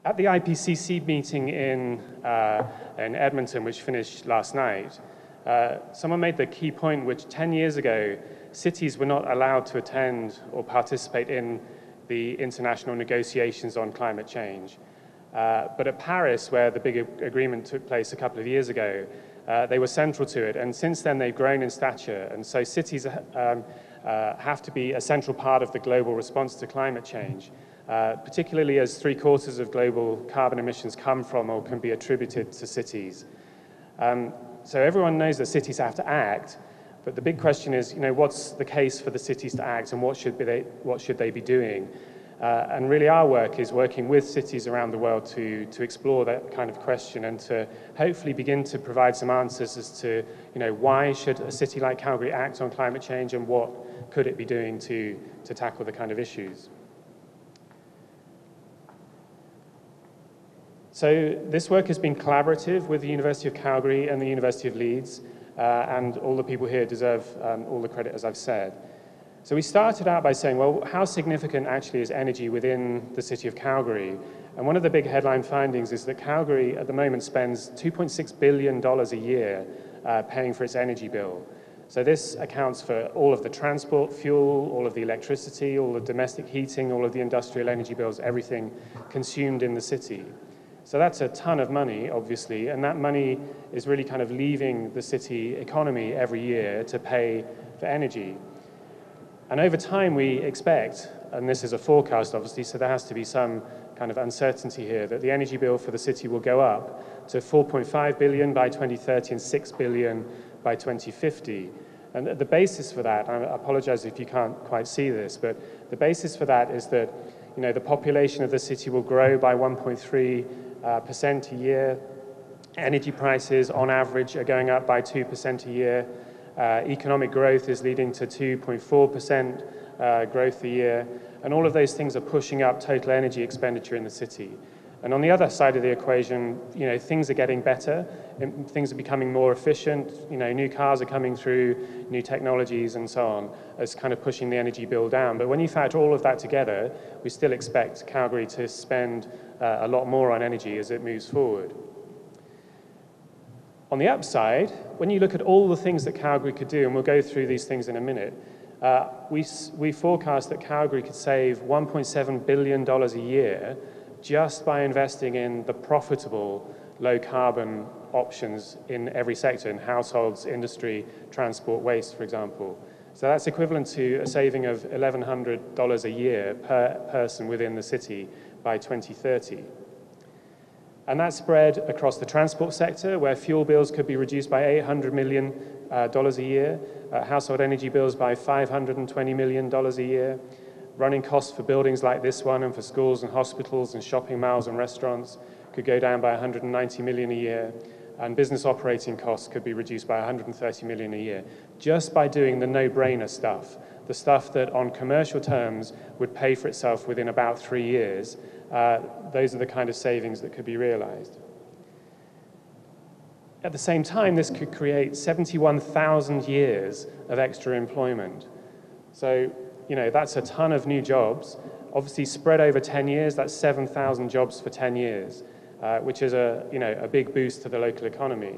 At the IPCC meeting in Edmonton, which finished last night, someone made the key point which 10 years ago, cities were not allowed to attend or participate in the international negotiations on climate change. But at Paris, where the big agreement took place a couple of years ago, they were central to it. And since then, they've grown in stature. And so cities have to be a central part of the global response to climate change, particularly as 3/4 of global carbon emissions come from or can be attributed to cities. So everyone knows that cities have to act, but the big question is, what's the case for the cities to act, and what should they be doing? And really our work is working with cities around the world to explore that kind of question and to hopefully begin to provide some answers as to, why should a city like Calgary act on climate change, and what could it be doing to tackle the kind of issues. So this work has been collaborative with the University of Calgary and the University of Leeds, and all the people here deserve all the credit, as I've said. So we started out by saying, well, how significant actually is energy within the City of Calgary? And one of the big headline findings is that Calgary at the moment spends $2.6 billion a year paying for its energy bill. So this accounts for all of the transport fuel, all of the electricity, all the domestic heating, all of the industrial energy bills, everything consumed in the city. So that's a ton of money, obviously, and that money is really kind of leaving the city economy every year to pay for energy. And over time we expect, and this is a forecast obviously, so there has to be some kind of uncertainty here, that the energy bill for the city will go up to $4.5 billion by 2030 and $6 billion by 2050. And the basis for that, I apologize if you can't quite see this, but the basis for that is that the population of the city will grow by 1.3% a year. Energy prices on average are going up by 2% a year. Economic growth is leading to 2.4% growth a year, and all of those things are pushing up total energy expenditure in the city. And on the other side of the equation, things are getting better, and things are becoming more efficient. New cars are coming through, new technologies and so on, as kind of pushing the energy bill down. But when you factor all of that together, we still expect Calgary to spend a lot more on energy as it moves forward. On the upside, when you look at all the things that Calgary could do, and we'll go through these things in a minute, we forecast that Calgary could save $1.7 billion a year just by investing in the profitable low-carbon options in every sector, in households, industry, transport, waste, for example. So that's equivalent to a saving of $1,100 a year per person within the city by 2030. And that's spread across the transport sector, where fuel bills could be reduced by $800 million a year, household energy bills by $520 million a year, running costs for buildings like this one and for schools and hospitals and shopping malls and restaurants could go down by $190 million a year, and business operating costs could be reduced by $130 million a year, just by doing the no-brainer stuff, the stuff that on commercial terms would pay for itself within about 3 years. Those are the kind of savings that could be realized. At the same time, this could create 71,000 years of extra employment. So, that's a ton of new jobs. Obviously, spread over 10 years, that's 7,000 jobs for 10 years, which is a big boost to the local economy.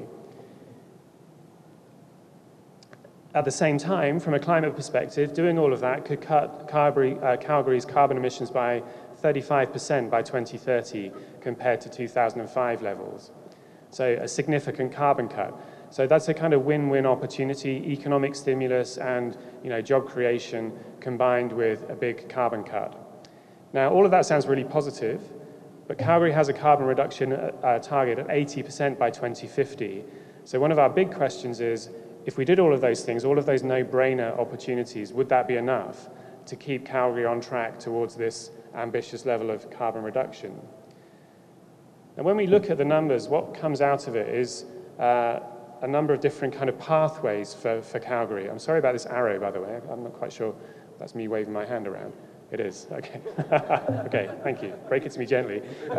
At the same time, from a climate perspective, doing all of that could cut Calgary's carbon emissions by 35% by 2030 compared to 2005 levels. So a significant carbon cut. So that's a kind of win-win opportunity, economic stimulus and job creation combined with a big carbon cut. Now, all of that sounds really positive, but Calgary has a carbon reduction target at 80% by 2050. So one of our big questions is, if we did all of those things, all of those no-brainer opportunities, would that be enough to keep Calgary on track towards this ambitious level of carbon reduction? And when we look at the numbers, what comes out of it is a number of different kind of pathways for Calgary. I'm sorry about this arrow, by the way. I'm not quite sure that's me waving my hand around. It is, okay. Okay, thank you. Break it to me gently.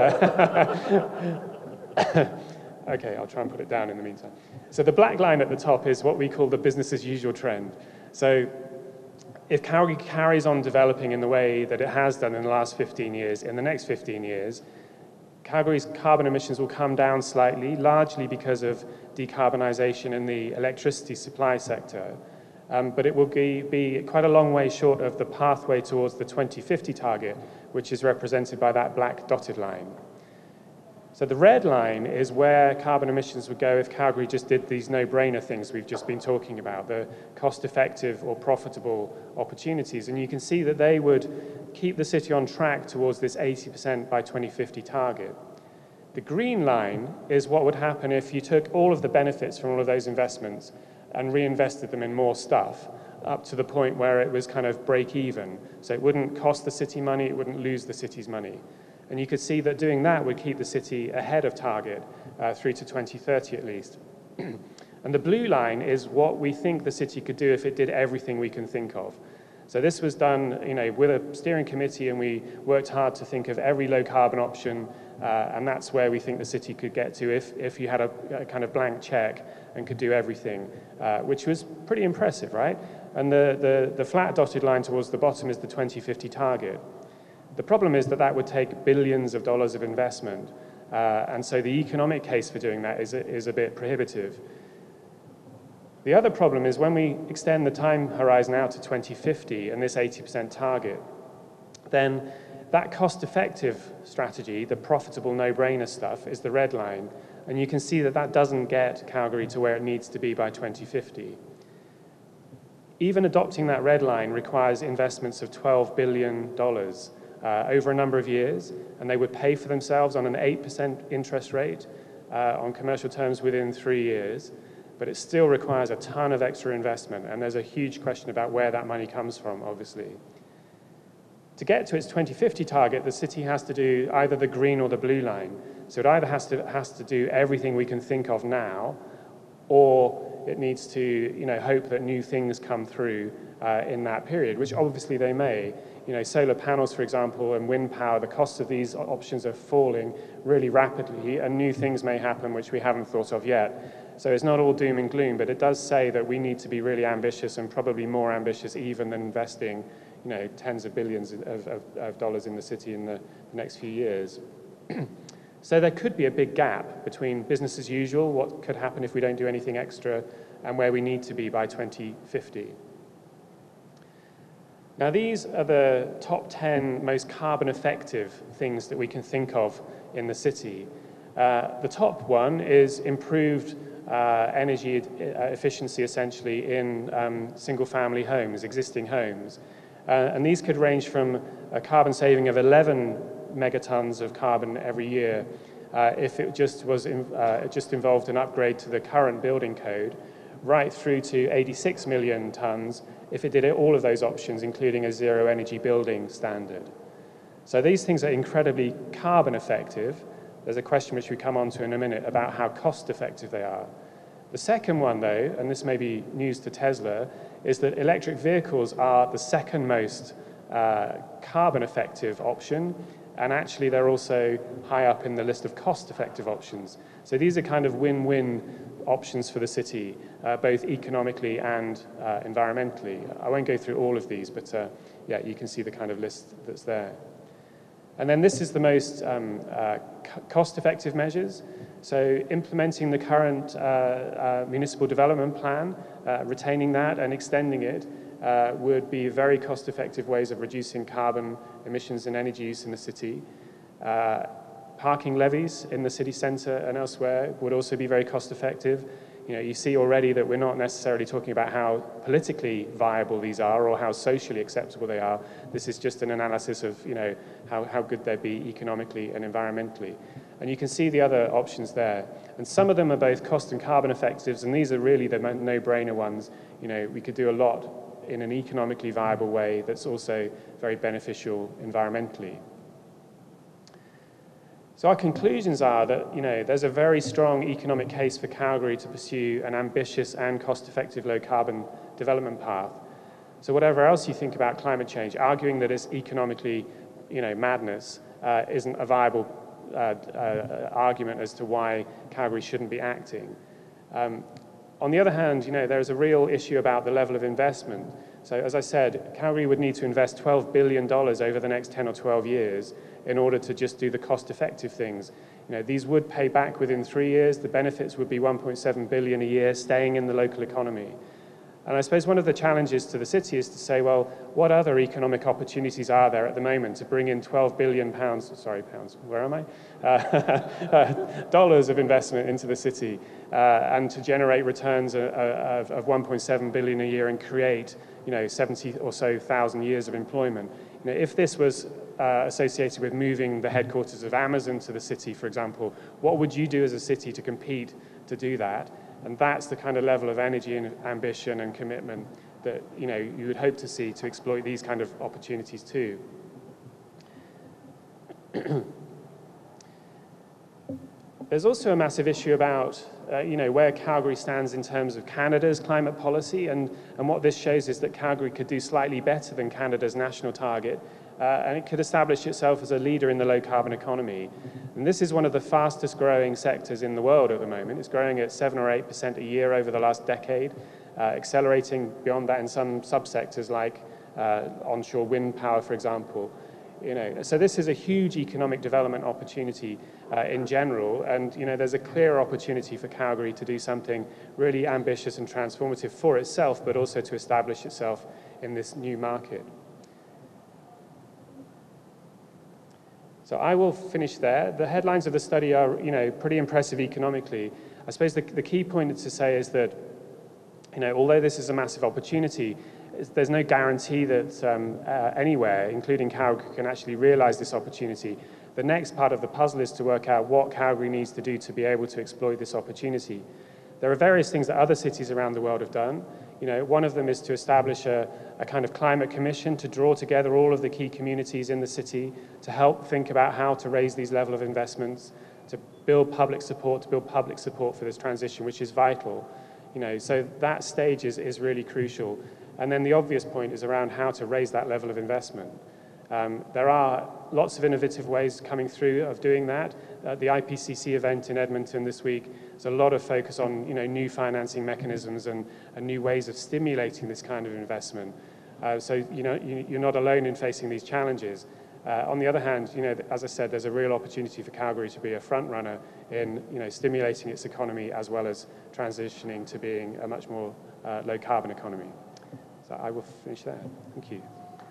Okay, I'll try and put it down in the meantime. So the black line at the top is what we call the business as usual trend. So if Calgary carries on developing in the way that it has done in the last 15 years, in the next 15 years, Calgary's carbon emissions will come down slightly, largely because of decarbonisation in the electricity supply sector, but it will be quite a long way short of the pathway towards the 2050 target, which is represented by that black dotted line. So the red line is where carbon emissions would go if Calgary just did these no-brainer things we've just been talking about, the cost-effective or profitable opportunities. And you can see that they would keep the city on track towards this 80% by 2050 target. The green line is what would happen if you took all of the benefits from all of those investments and reinvested them in more stuff up to the point where it was kind of break even. So it wouldn't cost the city money, it wouldn't lose the city's money. And you could see that doing that would keep the city ahead of target through to 2030 at least. And the blue line is what we think the city could do if it did everything we can think of. So this was done, with a steering committee, and we worked hard to think of every low carbon option, and that's where we think the city could get to if you had a kind of blank check and could do everything, which was pretty impressive, right? And the flat dotted line towards the bottom is the 2050 target. The problem is that that would take billions of dollars of investment, and so the economic case for doing that is a bit prohibitive. The other problem is when we extend the time horizon out to 2050 and this 80% target, then that cost-effective strategy, the profitable no-brainer stuff, is the red line, and you can see that that doesn't get Calgary to where it needs to be by 2050. Even adopting that red line requires investments of $12 billion over a number of years, and they would pay for themselves on an 8% interest rate on commercial terms within 3 years, but it still requires a ton of extra investment, and there's a huge question about where that money comes from, obviously. To get to its 2050 target, the city has to do either the green or the blue line. So it either has to do everything we can think of now, or it needs to hope that new things come through in that period, which obviously they may. Solar panels, for example, and wind power, the costs of these options are falling really rapidly, and new things may happen which we haven't thought of yet. So it's not all doom and gloom, but it does say that we need to be really ambitious, and probably more ambitious even than investing tens of billions of dollars in the city in the next few years. So there could be a big gap between business as usual, what could happen if we don't do anything extra, and where we need to be by 2050. Now, these are the top 10 most carbon effective things that we can think of in the city. The top one is improved energy efficiency, essentially, in single-family homes, existing homes. And these could range from a carbon saving of 11 megatons of carbon every year if it just involved an upgrade to the current building code, right through to 86 million tons if it did all of those options, including a zero energy building standard. So these things are incredibly carbon effective. There's a question which we come on to in a minute about how cost effective they are. The second one, though, and this may be news to Tesla, is that electric vehicles are the second most carbon effective option, and actually they're also high up in the list of cost effective options. So these are kind of win-win options for the city, both economically and environmentally. I won't go through all of these, but yeah, you can see the kind of list that's there. And then this is the most cost-effective measures. So implementing the current municipal development plan, retaining that and extending it would be very cost-effective ways of reducing carbon emissions and energy use in the city. Parking levies in the city centre and elsewhere would also be very cost-effective. You see already that we're not necessarily talking about how politically viable these are or how socially acceptable they are. This is just an analysis of how good they'd be economically and environmentally. And you can see the other options there. And some of them are both cost and carbon effectives, and these are really the no-brainer ones. We could do a lot in an economically viable way that's also very beneficial environmentally. So our conclusions are that there's a very strong economic case for Calgary to pursue an ambitious and cost-effective low-carbon development path. So whatever else you think about climate change, arguing that it's economically madness isn't a viable argument as to why Calgary shouldn't be acting. On the other hand, there's a real issue about the level of investment. So as I said, Calgary would need to invest $12 billion over the next 10 or 12 years in order to just do the cost-effective things. These would pay back within 3 years. The benefits would be $1.7 billion a year staying in the local economy. And I suppose one of the challenges to the city is to say, well, what other economic opportunities are there at the moment to bring in £12 billion, where am I? Dollars of investment into the city and to generate returns of 1.7 billion a year and create 70 or so thousand years of employment. If this was associated with moving the headquarters of Amazon to the city, for example, what would you do as a city to compete to do that? And that's the kind of level of energy and ambition and commitment that you would hope to see to exploit these kind of opportunities too. There's also a massive issue about where Calgary stands in terms of Canada's climate policy, and what this shows is that Calgary could do slightly better than Canada's national target, and it could establish itself as a leader in the low-carbon economy. And this is one of the fastest growing sectors in the world at the moment. It's growing at 7 or 8% a year over the last decade, accelerating beyond that in some subsectors like onshore wind power, for example. So this is a huge economic development opportunity in general, and there's a clear opportunity for Calgary to do something really ambitious and transformative for itself, but also to establish itself in this new market. So I will finish there. The headlines of the study are, pretty impressive economically. I suppose the key point to say is that, although this is a massive opportunity, there's no guarantee that anywhere, including Calgary, can actually realize this opportunity. The next part of the puzzle is to work out what Calgary needs to do to be able to exploit this opportunity. There are various things that other cities around the world have done. One of them is to establish a kind of climate commission to draw together all of the key communities in the city to help think about how to raise these level of investments, to build public support for this transition, which is vital. So that stage is really crucial. And then the obvious point is around how to raise that level of investment. There are lots of innovative ways coming through of doing that. The IPCC event in Edmonton this week, there's a lot of focus on new financing mechanisms and new ways of stimulating this kind of investment. So you're not alone in facing these challenges. On the other hand, as I said, there's a real opportunity for Calgary to be a front runner in stimulating its economy as well as transitioning to being a much more low carbon economy. So I will finish there. Thank you.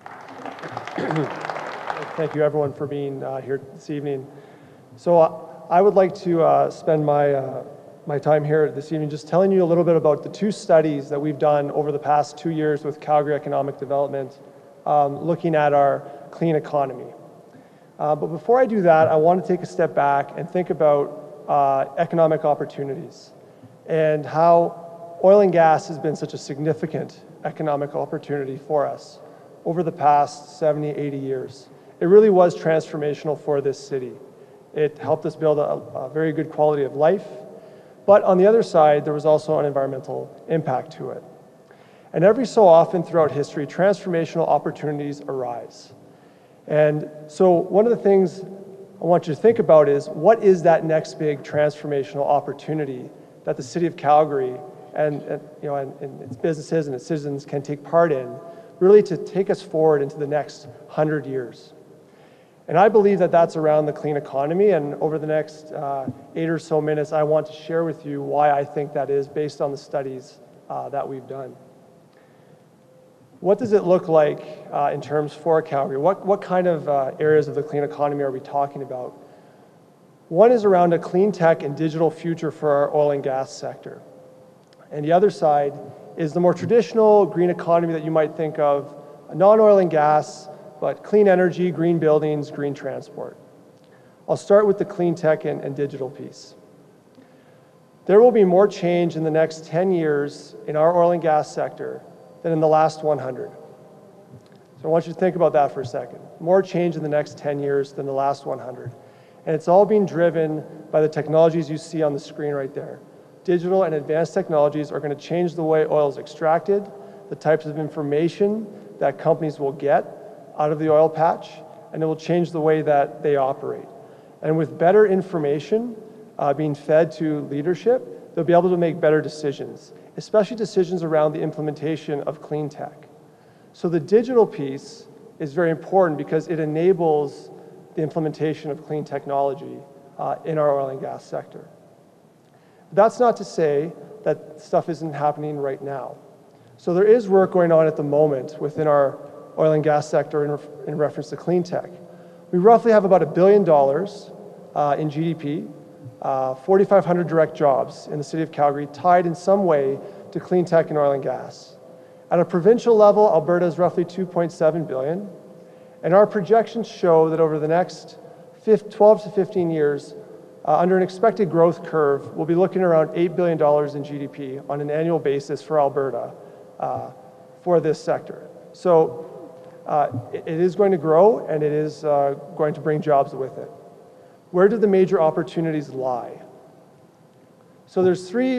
Thank you, everyone, for being here this evening. So I would like to spend my time here this evening just telling you a little bit about the two studies that we've done over the past 2 years with Calgary Economic Development, looking at our clean economy. But before I do that, I want to take a step back and think about economic opportunities and how oil and gas has been such a significant economic opportunity for us over the past 70, 80 years. It really was transformational for this city. It helped us build a very good quality of life, but on the other side, there was also an environmental impact to it. And every so often throughout history, transformational opportunities arise. And so one of the things I want you to think about is, what is that next big transformational opportunity that the City of Calgary and its businesses and its citizens can take part in, really to take us forward into the next 100 years. And I believe that that's around the clean economy, and over the next 8 or so minutes, I want to share with you why I think that is based on the studies that we've done. What does it look like in terms for Calgary? What kind of areas of the clean economy are we talking about? One is around a clean tech and digital future for our oil and gas sector. And the other side is the more traditional green economy that you might think of, non-oil and gas, but clean energy, green buildings, green transport. I'll start with the clean tech and digital piece. There will be more change in the next 10 years in our oil and gas sector than in the last 100. So I want you to think about that for a second. More change in the next 10 years than the last 100. And it's all being driven by the technologies you see on the screen right there. Digital and advanced technologies are going to change the way oil is extracted, the types of information that companies will get out of the oil patch, and it will change the way that they operate. And with better information being fed to leadership, they'll be able to make better decisions, especially decisions around the implementation of clean tech. So the digital piece is very important because it enables the implementation of clean technology in our oil and gas sector. That's not to say that stuff isn't happening right now. So there is work going on at the moment within our oil and gas sector in reference to clean tech. We roughly have about $1 billion in GDP, 4,500 direct jobs in the City of Calgary tied in some way to clean tech and oil and gas. At a provincial level, Alberta is roughly $2.7 billion, and our projections show that over the next 12 to 15 years, under an expected growth curve, we'll be looking around $8 billion in GDP on an annual basis for Alberta for this sector. So it is going to grow, and it is going to bring jobs with it. Where do the major opportunities lie? So there's three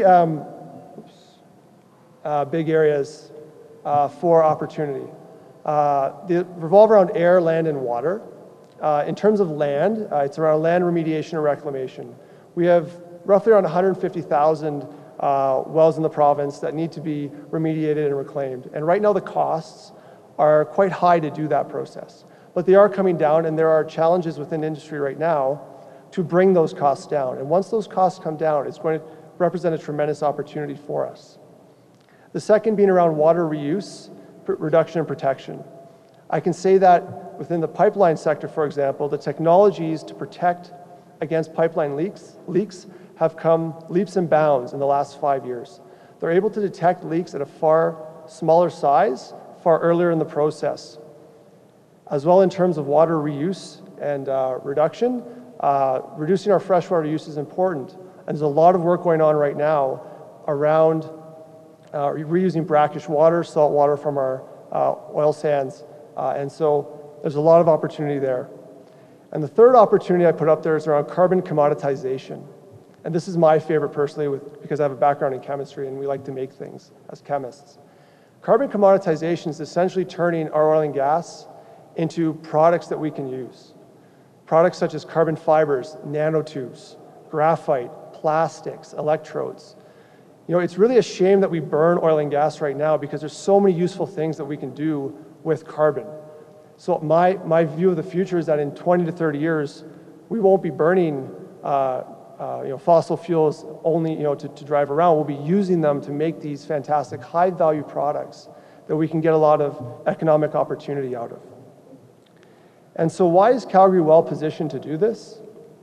big areas for opportunity. They revolve around air, land, and water. In terms of land, it's around land remediation and reclamation. We have roughly around 150,000 wells in the province that need to be remediated and reclaimed. And right now the costs are quite high to do that process. But they are coming down, and there are challenges within industry right now to bring those costs down. And once those costs come down, it's going to represent a tremendous opportunity for us. The second being around water reuse, reduction, and protection. I can say that within the pipeline sector, for example, the technologies to protect against pipeline leaks have come leaps and bounds in the last 5 years. They're able to detect leaks at a far smaller size, far earlier in the process. As well, in terms of water reuse and reduction, reducing our freshwater use is important. And there's a lot of work going on right now around reusing brackish water, salt water from our oil sands. And so there's a lot of opportunity there. And the third opportunity I put up there is around carbon commoditization. And this is my favorite personally because I have a background in chemistry and we like to make things as chemists. Carbon commoditization is essentially turning our oil and gas into products that we can use. Products such as carbon fibers, nanotubes, graphite, plastics, electrodes. You know, it's really a shame that we burn oil and gas right now because there's so many useful things that we can do with carbon. So my view of the future is that in 20 to 30 years, we won't be burning fossil fuels only to drive around. We'll be using them to make these fantastic high-value products that we can get a lot of economic opportunity out of. And so why is Calgary well positioned to do this?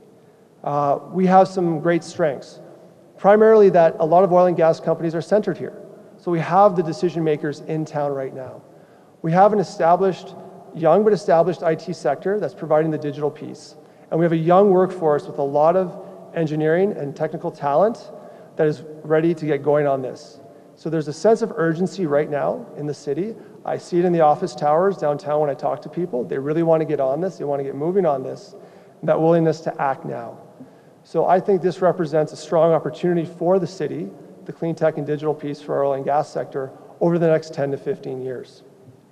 We have some great strengths. Primarily that a lot of oil and gas companies are centered here. So we have the decision makers in town right now. We have an young but established IT sector that's providing the digital piece. And we have a young workforce with a lot of engineering and technical talent that is ready to get going on this. So there's a sense of urgency right now in the city. I see it in the office towers downtown when I talk to people. They really want to get on this. They want to get moving on this. And that willingness to act now. So I think this represents a strong opportunity for the city, the clean tech and digital piece for our oil and gas sector over the next 10 to 15 years.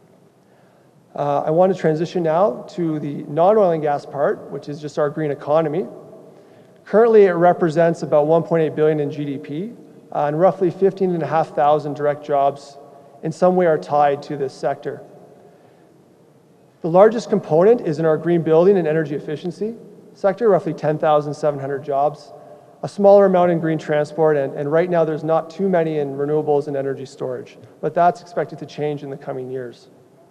I want to transition now to the non-oil and gas part, which is just our green economy. Currently, it represents about 1.8 billion in GDP, and roughly 15,500 direct jobs in some way are tied to this sector. The largest component is in our green building and energy efficiency sector, roughly 10,700 jobs, a smaller amount in green transport, and right now there's not too many in renewables and energy storage, but that's expected to change in the coming years.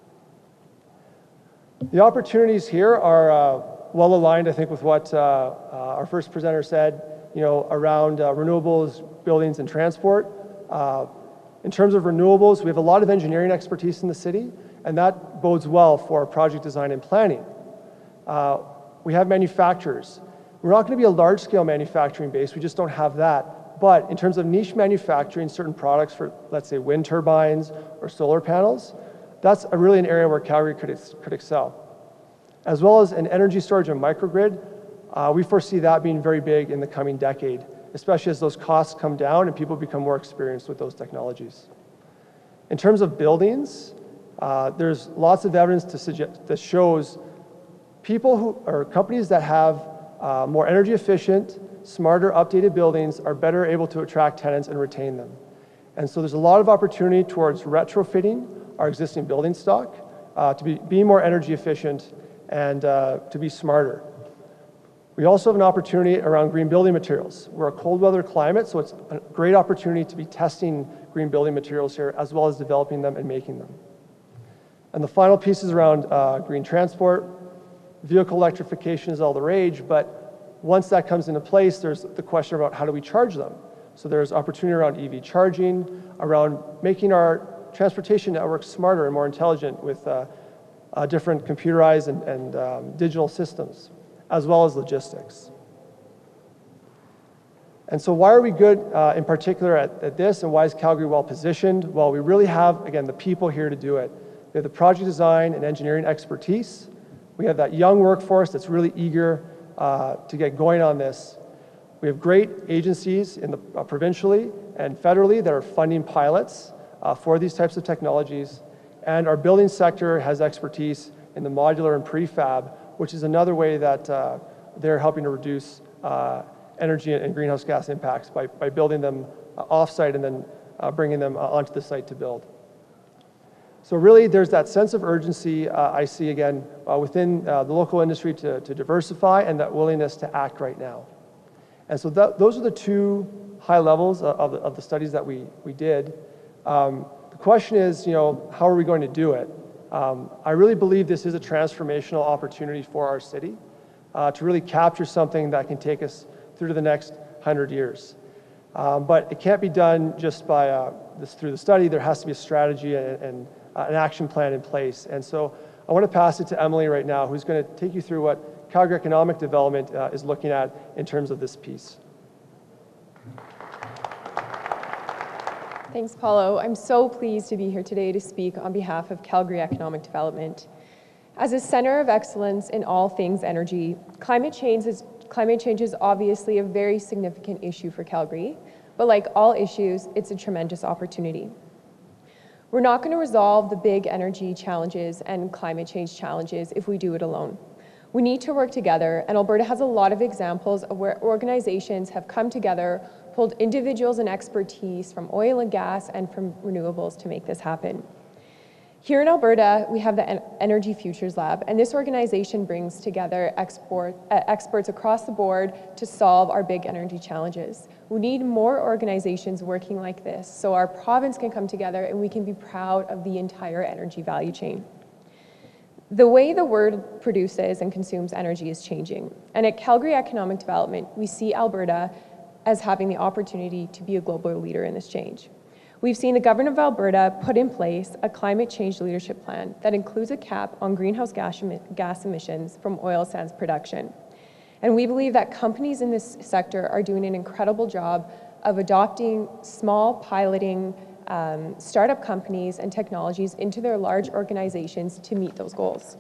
The opportunities here are well aligned, I think, with what our first presenter said, around renewables, buildings, and transport. In terms of renewables, we have a lot of engineering expertise in the city, and that bodes well for project design and planning. We have manufacturers. We're not going to be a large-scale manufacturing base, we just don't have that. But in terms of niche manufacturing certain products for, let's say, wind turbines or solar panels, that's really an area where Calgary could excel. As well as in energy storage and microgrid, we foresee that being very big in the coming decade, especially as those costs come down and people become more experienced with those technologies. In terms of buildings, there's lots of evidence that shows companies that have more energy efficient, smarter, updated buildings are better able to attract tenants and retain them. And so there's a lot of opportunity towards retrofitting our existing building stock, to be more energy efficient, and to be smarter. We also have an opportunity around green building materials. We're a cold weather climate, so it's a great opportunity to be testing green building materials here, as well as developing them and making them. And the final piece is around green transport. Vehicle electrification is all the rage, but once that comes into place, there's the question about how do we charge them. So there's opportunity around EV charging, around making our transportation networks smarter and more intelligent with different computerized and digital systems, as well as logistics. And so why are we good in particular at this, and why is Calgary well positioned? Well, we really have, again, the people here to do it. We have the project design and engineering expertise. We have that young workforce that's really eager to get going on this. We have great agencies in the, provincially and federally that are funding pilots for these types of technologies. And our building sector has expertise in the modular and prefab, which is another way that they're helping to reduce energy and greenhouse gas impacts by building them off-site and then bringing them onto the site to build. So really, there's that sense of urgency I see again within the local industry to diversify, and that willingness to act right now. And so those are the two high levels of the studies that we did. The question is, how are we going to do it? I really believe this is a transformational opportunity for our city to really capture something that can take us through to the next 100 years. But it can't be done just by through the study. There has to be a strategy and an action plan in place. And so I want to pass it to Emily right now, who's going to take you through what Calgary Economic Development is looking at in terms of this piece. Thanks, Paulo. I'm so pleased to be here today to speak on behalf of Calgary Economic Development. As a center of excellence in all things energy, climate change is obviously a very significant issue for Calgary, but like all issues, it's a tremendous opportunity. We're not going to resolve the big energy challenges and climate change challenges if we do it alone. We need to work together, and Alberta has a lot of examples of where organizations have come together, pulled individuals and expertise from oil and gas and from renewables to make this happen. Here in Alberta, we have the Energy Futures Lab, and this organization brings together experts across the board to solve our big energy challenges. We need more organizations working like this so our province can come together and we can be proud of the entire energy value chain. The way the world produces and consumes energy is changing, and at Calgary Economic Development, we see Alberta as having the opportunity to be a global leader in this change. We've seen the government of Alberta put in place a climate change leadership plan that includes a cap on greenhouse gas emissions from oil sands production. And we believe that companies in this sector are doing an incredible job of adopting small piloting startup companies and technologies into their large organizations to meet those goals.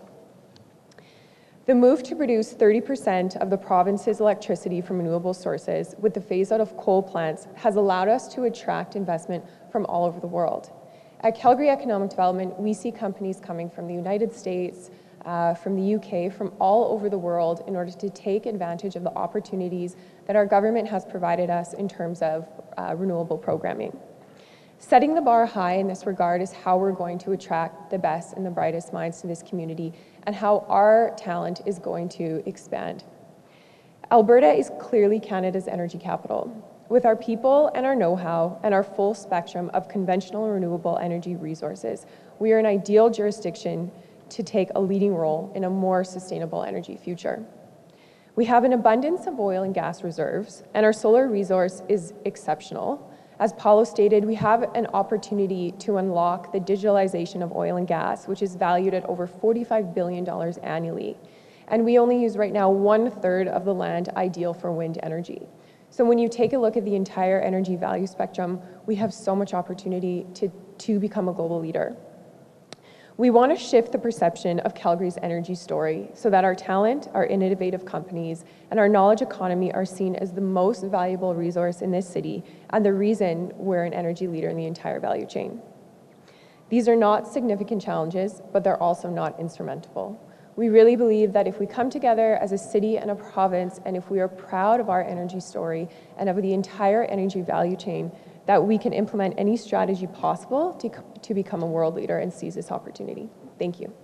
The move to produce 30% of the province's electricity from renewable sources with the phase out of coal plants has allowed us to attract investment from all over the world. At Calgary Economic Development, we see companies coming from the United States, from the UK, from all over the world in order to take advantage of the opportunities that our government has provided us in terms of renewable programming. Setting the bar high in this regard is how we're going to attract the best and the brightest minds to this community and how our talent is going to expand. Alberta is clearly Canada's energy capital. With our people and our know-how and our full spectrum of conventional and renewable energy resources, we are an ideal jurisdiction to take a leading role in a more sustainable energy future. We have an abundance of oil and gas reserves, and our solar resource is exceptional. As Paulo stated, we have an opportunity to unlock the digitalization of oil and gas, which is valued at over $45 billion annually. And we only use right now 1/3 of the land ideal for wind energy. So when you take a look at the entire energy value spectrum, we have so much opportunity to become a global leader. We want to shift the perception of Calgary's energy story so that our talent, our innovative companies, and our knowledge economy are seen as the most valuable resource in this city and the reason we're an energy leader in the entire value chain. These are not significant challenges, but they're also not insurmountable. We really believe that if we come together as a city and a province, and if we are proud of our energy story and of the entire energy value chain, that we can implement any strategy possible to become a world leader and seize this opportunity. Thank you.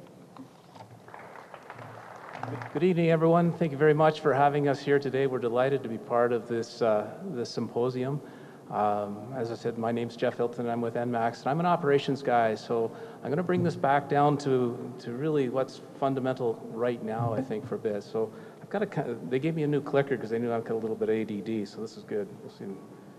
Good evening, everyone. Thank you very much for having us here today. We're delighted to be part of this symposium. As I said, my name's Jeff Hilton. I'm with ENMAX, and I'm an operations guy. So I'm going to bring this back down to really what's fundamental right now, I think, for a bit. So I've got they gave me a new clicker because they knew I've got a little bit of ADD. So this is good. We'll see.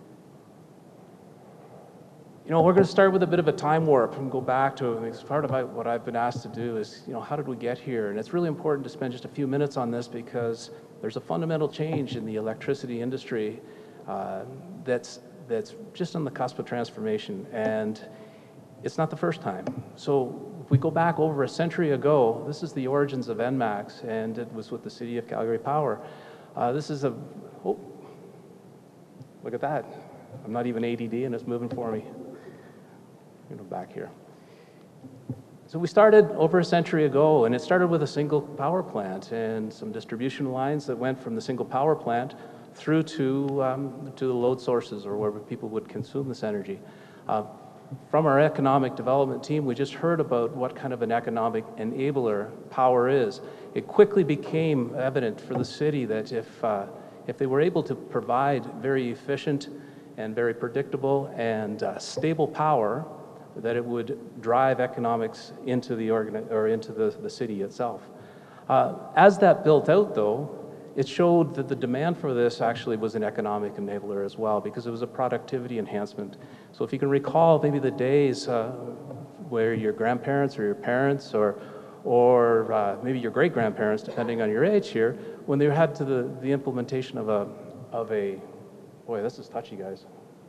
You know, we're going to start with a bit of a time warp and go back to, it's part of what I've been asked to do is, you know, how did we get here? And it's really important to spend just a few minutes on this because there's a fundamental change in the electricity industry that's just on the cusp of transformation, and it's not the first time. So if we go back over a century ago, this is the origins of ENMAX, and it was with the City of Calgary Power. This is oh, look at that. I'm not even ADD and it's moving for me. Back here. So we started over a century ago, and it started with a single power plant and some distribution lines that went from the single power plant through to the load sources or wherever people would consume this energy. From our economic development team, we just heard about what kind of an economic enabler power is. It quickly became evident for the city that if they were able to provide very efficient and very predictable and stable power, that it would drive economics into the city itself. As that built out, though, it showed that the demand for this actually was an economic enabler as well, because it was a productivity enhancement. So if you can recall maybe the days where your grandparents or your parents or maybe your great-grandparents, depending on your age here, when they had to the implementation of a, boy, this is touchy, guys.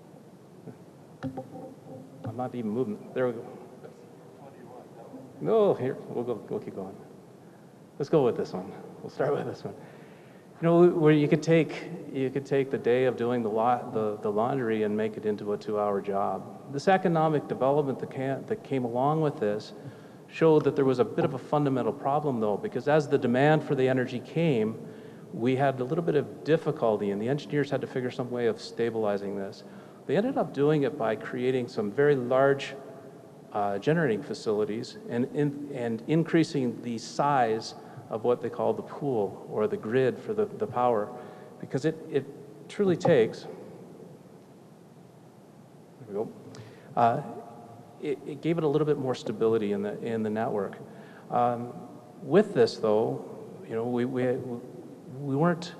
I'm not even moving. There we go. No, here, we'll keep going. Let's go with this one. We'll start with this one. You know, where you could take the day of doing the laundry and make it into a 2-hour job. This economic development that came along with this showed that there was a bit of a fundamental problem, though, because as the demand for the energy came, we had a little bit of difficulty, and the engineers had to figure some way of stabilizing this. They ended up doing it by creating some very large generating facilities and increasing the size of what they call the pool or the grid for the power, because it truly takes, there we go, it gave it a little bit more stability in the network. With this, though, you know, we weren't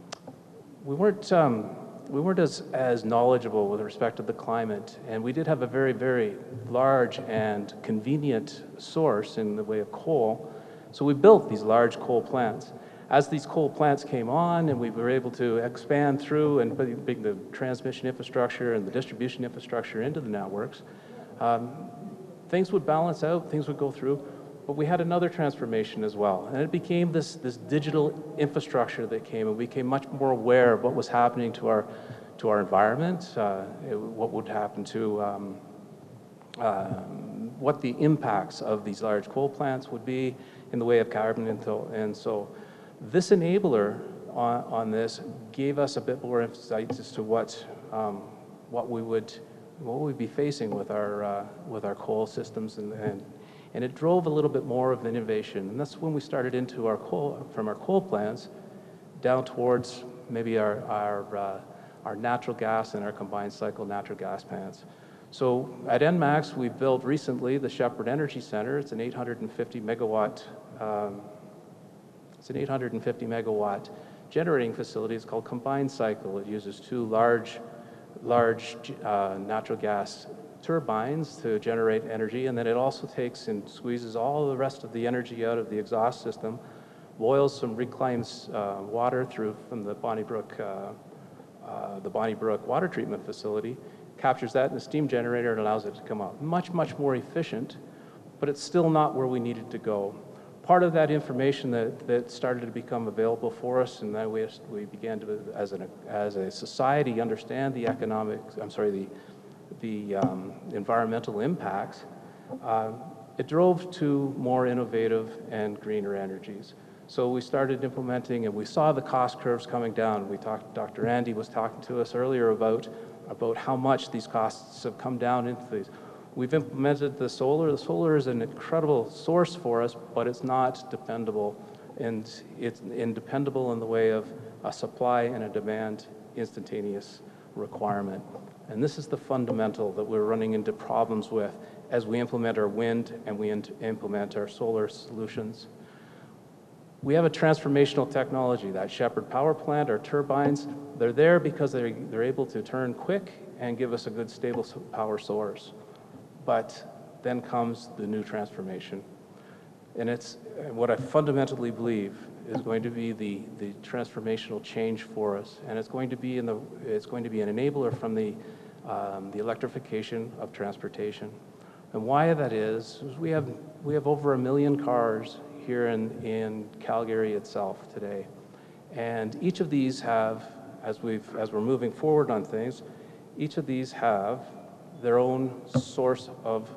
as knowledgeable with respect to the climate, and we did have a very, very large and convenient source in the way of coal, so we built these large coal plants. As these coal plants came on and we were able to expand through and bring the transmission infrastructure and the distribution infrastructure into the networks, things would balance out, things would go through, but we had another transformation as well, and it became this digital infrastructure that came, and we became much more aware of what was happening to our environment, what would happen to what the impacts of these large coal plants would be in the way of carbon, and so this enabler on this gave us a bit more insight as to what we'd be facing with our coal systems, and it drove a little bit more of an innovation. And that's when we started into from our coal plants down towards maybe our natural gas and our combined cycle natural gas plants. So at ENMAX, we built recently the Shepherd Energy Center. It's an 850 megawatt generating facility. It's called combined cycle. It uses 2 large natural gas turbines to generate energy, and then it also takes and squeezes all the rest of the energy out of the exhaust system, boils some reclaims water through from the Bonnybrook water treatment facility, captures that in a steam generator and allows it to come out. Much, much more efficient, but it's still not where we needed to go. Part of that information that started to become available for us, and that we began to, as a society, understand the environmental impacts, it drove to more innovative and greener energies. So we started implementing, and we saw the cost curves coming down. Dr. Andy was talking to us earlier about about how much these costs have come down into these. We've implemented the solar. The solar is an incredible source for us, but it's not dependable. And it's independable in the way of a supply and a demand instantaneous requirement. And this is the fundamental that we're running into problems with as we implement our wind and we implement our solar solutions. We have a transformational technology, that Shepherd power plant, our turbines, they're there because they're able to turn quick and give us a good stable power source. But then comes the new transformation. And it's what I fundamentally believe is going to be the transformational change for us. And it's going to be it's going to be an enabler from the electrification of transportation. And why that is we have over 1 million cars here in Calgary itself today. And each of these have, as we're moving forward on things, each of these have their own source of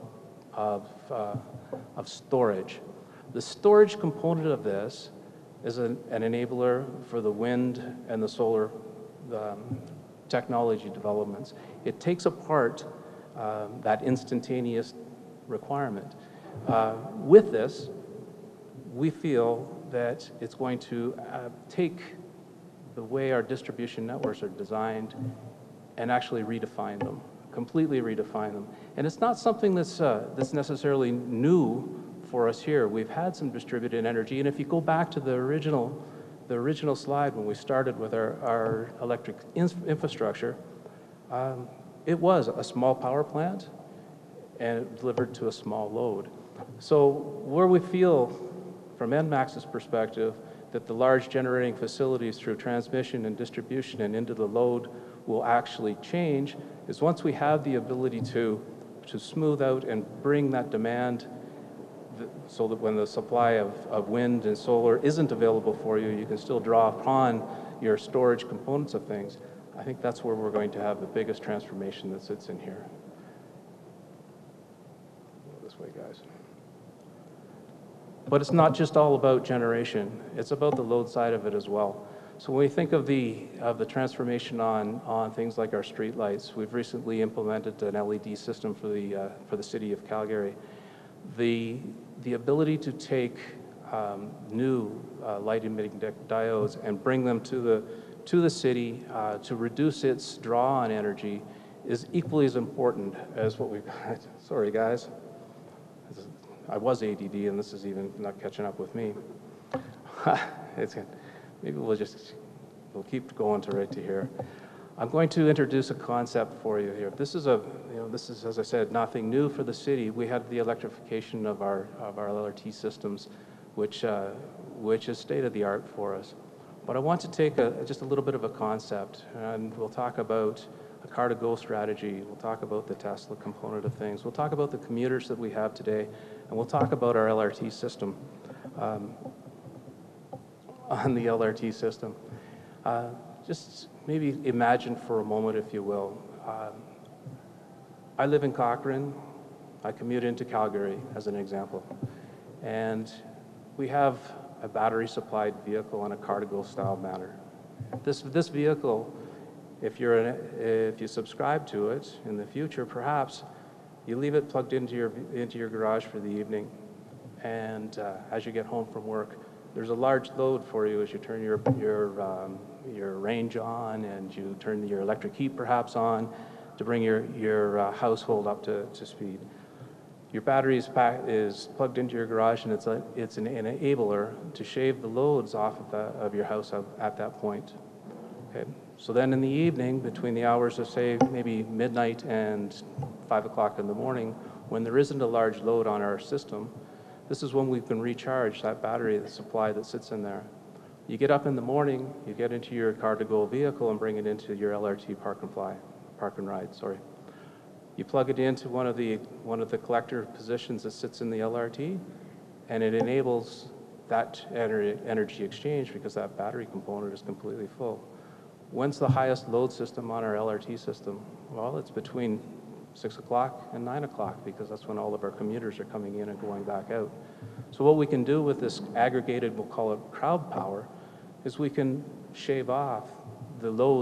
storage. The storage component of this is an enabler for the wind and the solar technology developments. It takes apart that instantaneous requirement. With this, we feel that it's going to take the way our distribution networks are designed and actually redefine them, completely redefine them. And it's not something that's necessarily new for us here. We've had some distributed energy, and if you go back to the original slide when we started with our electric infrastructure, it was a small power plant and it delivered to a small load. So where we feel from ENMAX's perspective that the large generating facilities through transmission and distribution and into the load will actually change is once we have the ability to smooth out and bring that demand so that when the supply of wind and solar isn't available for you, you can still draw upon your storage components of things. I think that's where we're going to have the biggest transformation that sits in here. Go this way, guys. But it's not just all about generation. It's about the load side of it as well. So when we think of the transformation on things like our street lights, we've recently implemented an LED system for the City of Calgary. The ability to take new light-emitting diodes and bring them to the city to reduce its draw on energy is equally as important as what we've got. Sorry, guys. I was ADD, and this is even not catching up with me. Maybe we'll keep going right to here. I'm going to introduce a concept for you here. This is as I said, nothing new for the city. We had the electrification of our LRT systems, which is state of the art for us. But I want to take just a little bit of a concept, and we'll talk about a car-to-go strategy. We'll talk about the Tesla component of things. We'll talk about the commuters that we have today, and we'll talk about our LRT system. On the LRT system. Just maybe imagine for a moment, if you will. I live in Cochrane. I commute into Calgary, as an example. And we have a battery-supplied vehicle in a car-to-go style manner. This vehicle, if you subscribe to it in the future, perhaps you leave it plugged into your garage for the evening, and as you get home from work, there's a large load for you as you turn your range on and you turn your electric heat perhaps on to bring your household up to speed. Your battery is plugged into your garage, and it's an enabler to shave the loads off of your house at that point. Okay. So then in the evening, between the hours of, say, maybe midnight and 5 o'clock in the morning, when there isn't a large load on our system, this is when we can recharge that battery, the supply that sits in there. You get up in the morning, you get into your car-to-go vehicle and bring it into your LRT park and ride, sorry. You plug it into one of the collector positions that sits in the LRT, and it enables that energy exchange because that battery component is completely full. When's the highest load system on our LRT system? Well, it's between 6 o'clock and 9 o'clock because that's when all of our commuters are coming in and going back out. So what we can do with this aggregated, we'll call it crowd power, is we can shave off the loads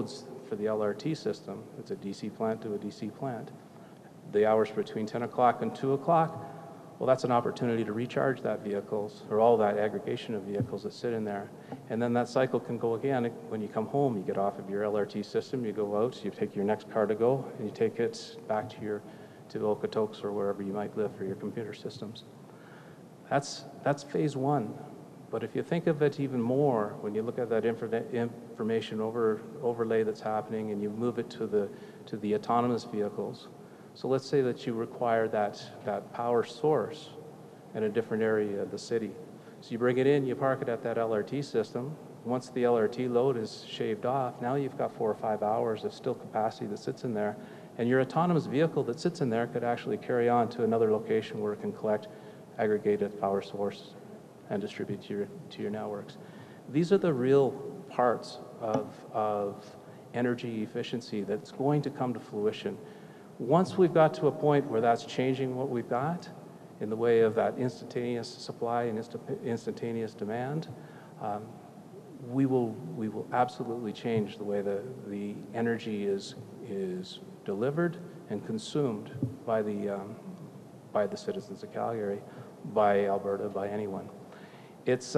for the LRT system, it's a DC plant to a DC plant. The hours between 10 o'clock and 2 o'clock, well, that's an opportunity to recharge that vehicles, or all that aggregation of vehicles that sit in there. And then that cycle can go again. When you come home, you get off of your LRT system, you go out, you take your next car to go, and you take it back to Okotoks or wherever you might live for your computer systems. That's phase one. But if you think of it even more, when you look at that information overlay that's happening and you move it to the autonomous vehicles, so let's say that you require that power source in a different area of the city. So you bring it in, you park it at that LRT system. Once the LRT load is shaved off, now you've got 4 or 5 hours of still capacity that sits in there. And your autonomous vehicle that sits in there could actually carry on to another location where it can collect aggregated power source and distribute to your networks. These are the real parts of energy efficiency that's going to come to fruition. Once we've got to a point where that's changing what we've got in the way of that instantaneous supply and instantaneous demand, we will absolutely change the way the energy is delivered and consumed by the citizens of Calgary, by Alberta, by anyone. It's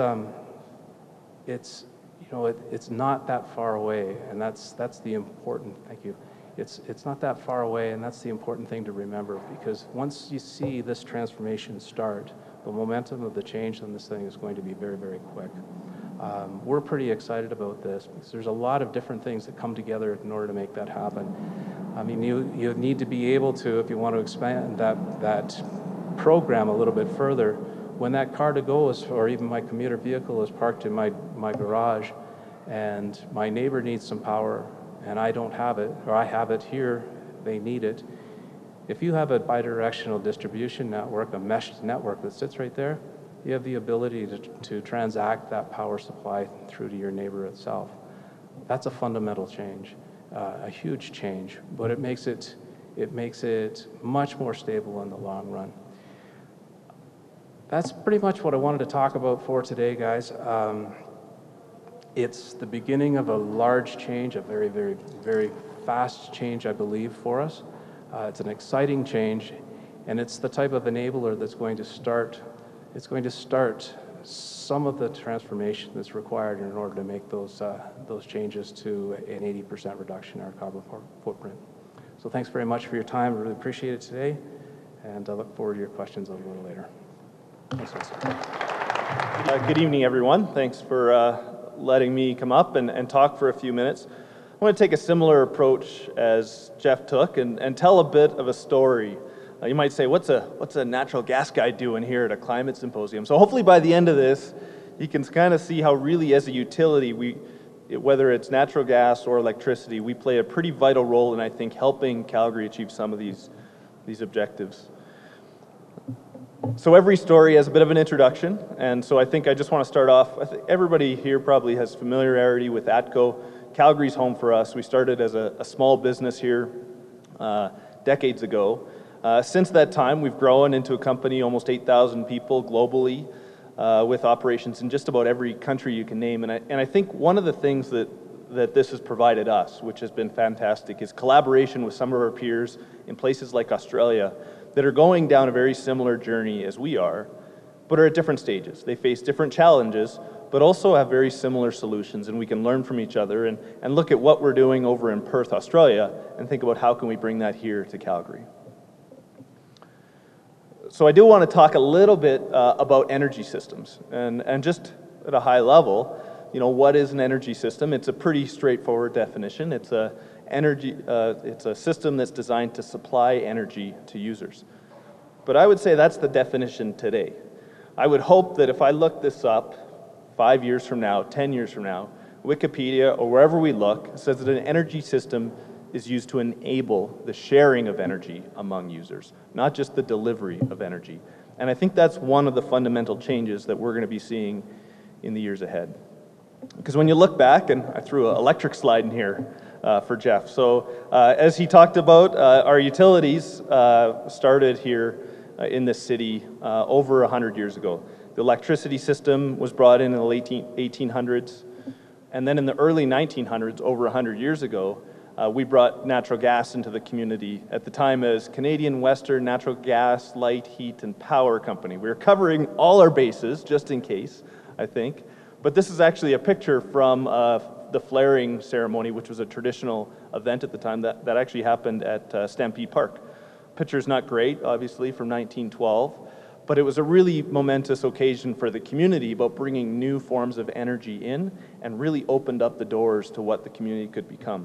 not that far away, and that's the important. Thank you. It's not that far away, and that's the important thing to remember, because once you see this transformation start, the momentum of the change on this thing is going to be very, very quick. We're pretty excited about this because there's a lot of different things that come together in order to make that happen. I mean, you need to be able to, if you want to expand that program a little bit further, when that car to go is, or even my commuter vehicle is parked in my garage, and my neighbor needs some power, and I don't have it, or I have it here, they need it. If you have a bidirectional distribution network, a meshed network that sits right there, you have the ability to transact that power supply through to your neighbor itself. That's a fundamental change, a huge change, but it makes it much more stable in the long run. That's pretty much what I wanted to talk about for today, guys. It's the beginning of a large change, a very, very, very fast change, I believe, for us. It's an exciting change, and it's the type of enabler that's going to start some of the transformation that's required in order to make those changes to an 80% reduction in our carbon footprint. So thanks very much for your time. I really appreciate it today, and I look forward to your questions a little later. Thanks, guys. Good evening, everyone. Thanks for letting me come up and talk for a few minutes. I want to take a similar approach as Jeff took and tell a bit of a story. You might say, what's a natural gas guy doing here at a climate symposium? So hopefully by the end of this, you can kind of see how really as a utility, whether it's natural gas or electricity, we play a pretty vital role in, I think, helping Calgary achieve some of these objectives. So every story has a bit of an introduction, and so I think I just want to start off. I think everybody here probably has familiarity with ATCO. Calgary's home for us. We started as a small business here decades ago. Since that time, we've grown into a company, almost 8,000 people globally, with operations in just about every country you can name. And I think one of the things that this has provided us, which has been fantastic, is collaboration with some of our peers in places like Australia that are going down a very similar journey as we are, but are at different stages. They face different challenges, but also have very similar solutions, and we can learn from each other and look at what we're doing over in Perth, Australia, and think about how can we bring that here to Calgary. So I do want to talk a little bit about energy systems, and just at a high level, what is an energy system? It's a pretty straightforward definition. It's a system that's designed to supply energy to users. But I would say that's the definition today. I would hope that if I look this up 5 years from now, 10 years from now, Wikipedia or wherever we look says that an energy system is used to enable the sharing of energy among users, not just the delivery of energy. And I think that's one of the fundamental changes that we're going to be seeing in the years ahead. Because when you look back, and I threw an electric slide in here for Jeff. So as he talked about, our utilities started here in this city over 100 years ago. The electricity system was brought in the late 1800s, and then in the early 1900s, over 100 years ago, We brought natural gas into the community at the time as Canadian Western Natural Gas, Light, Heat, and Power Company. We were covering all our bases, just in case, I think. But this is actually a picture from the flaring ceremony, which was a traditional event at the time that actually happened at Stampede Park. Picture's not great, obviously, from 1912, but it was a really momentous occasion for the community about bringing new forms of energy in and really opened up the doors to what the community could become.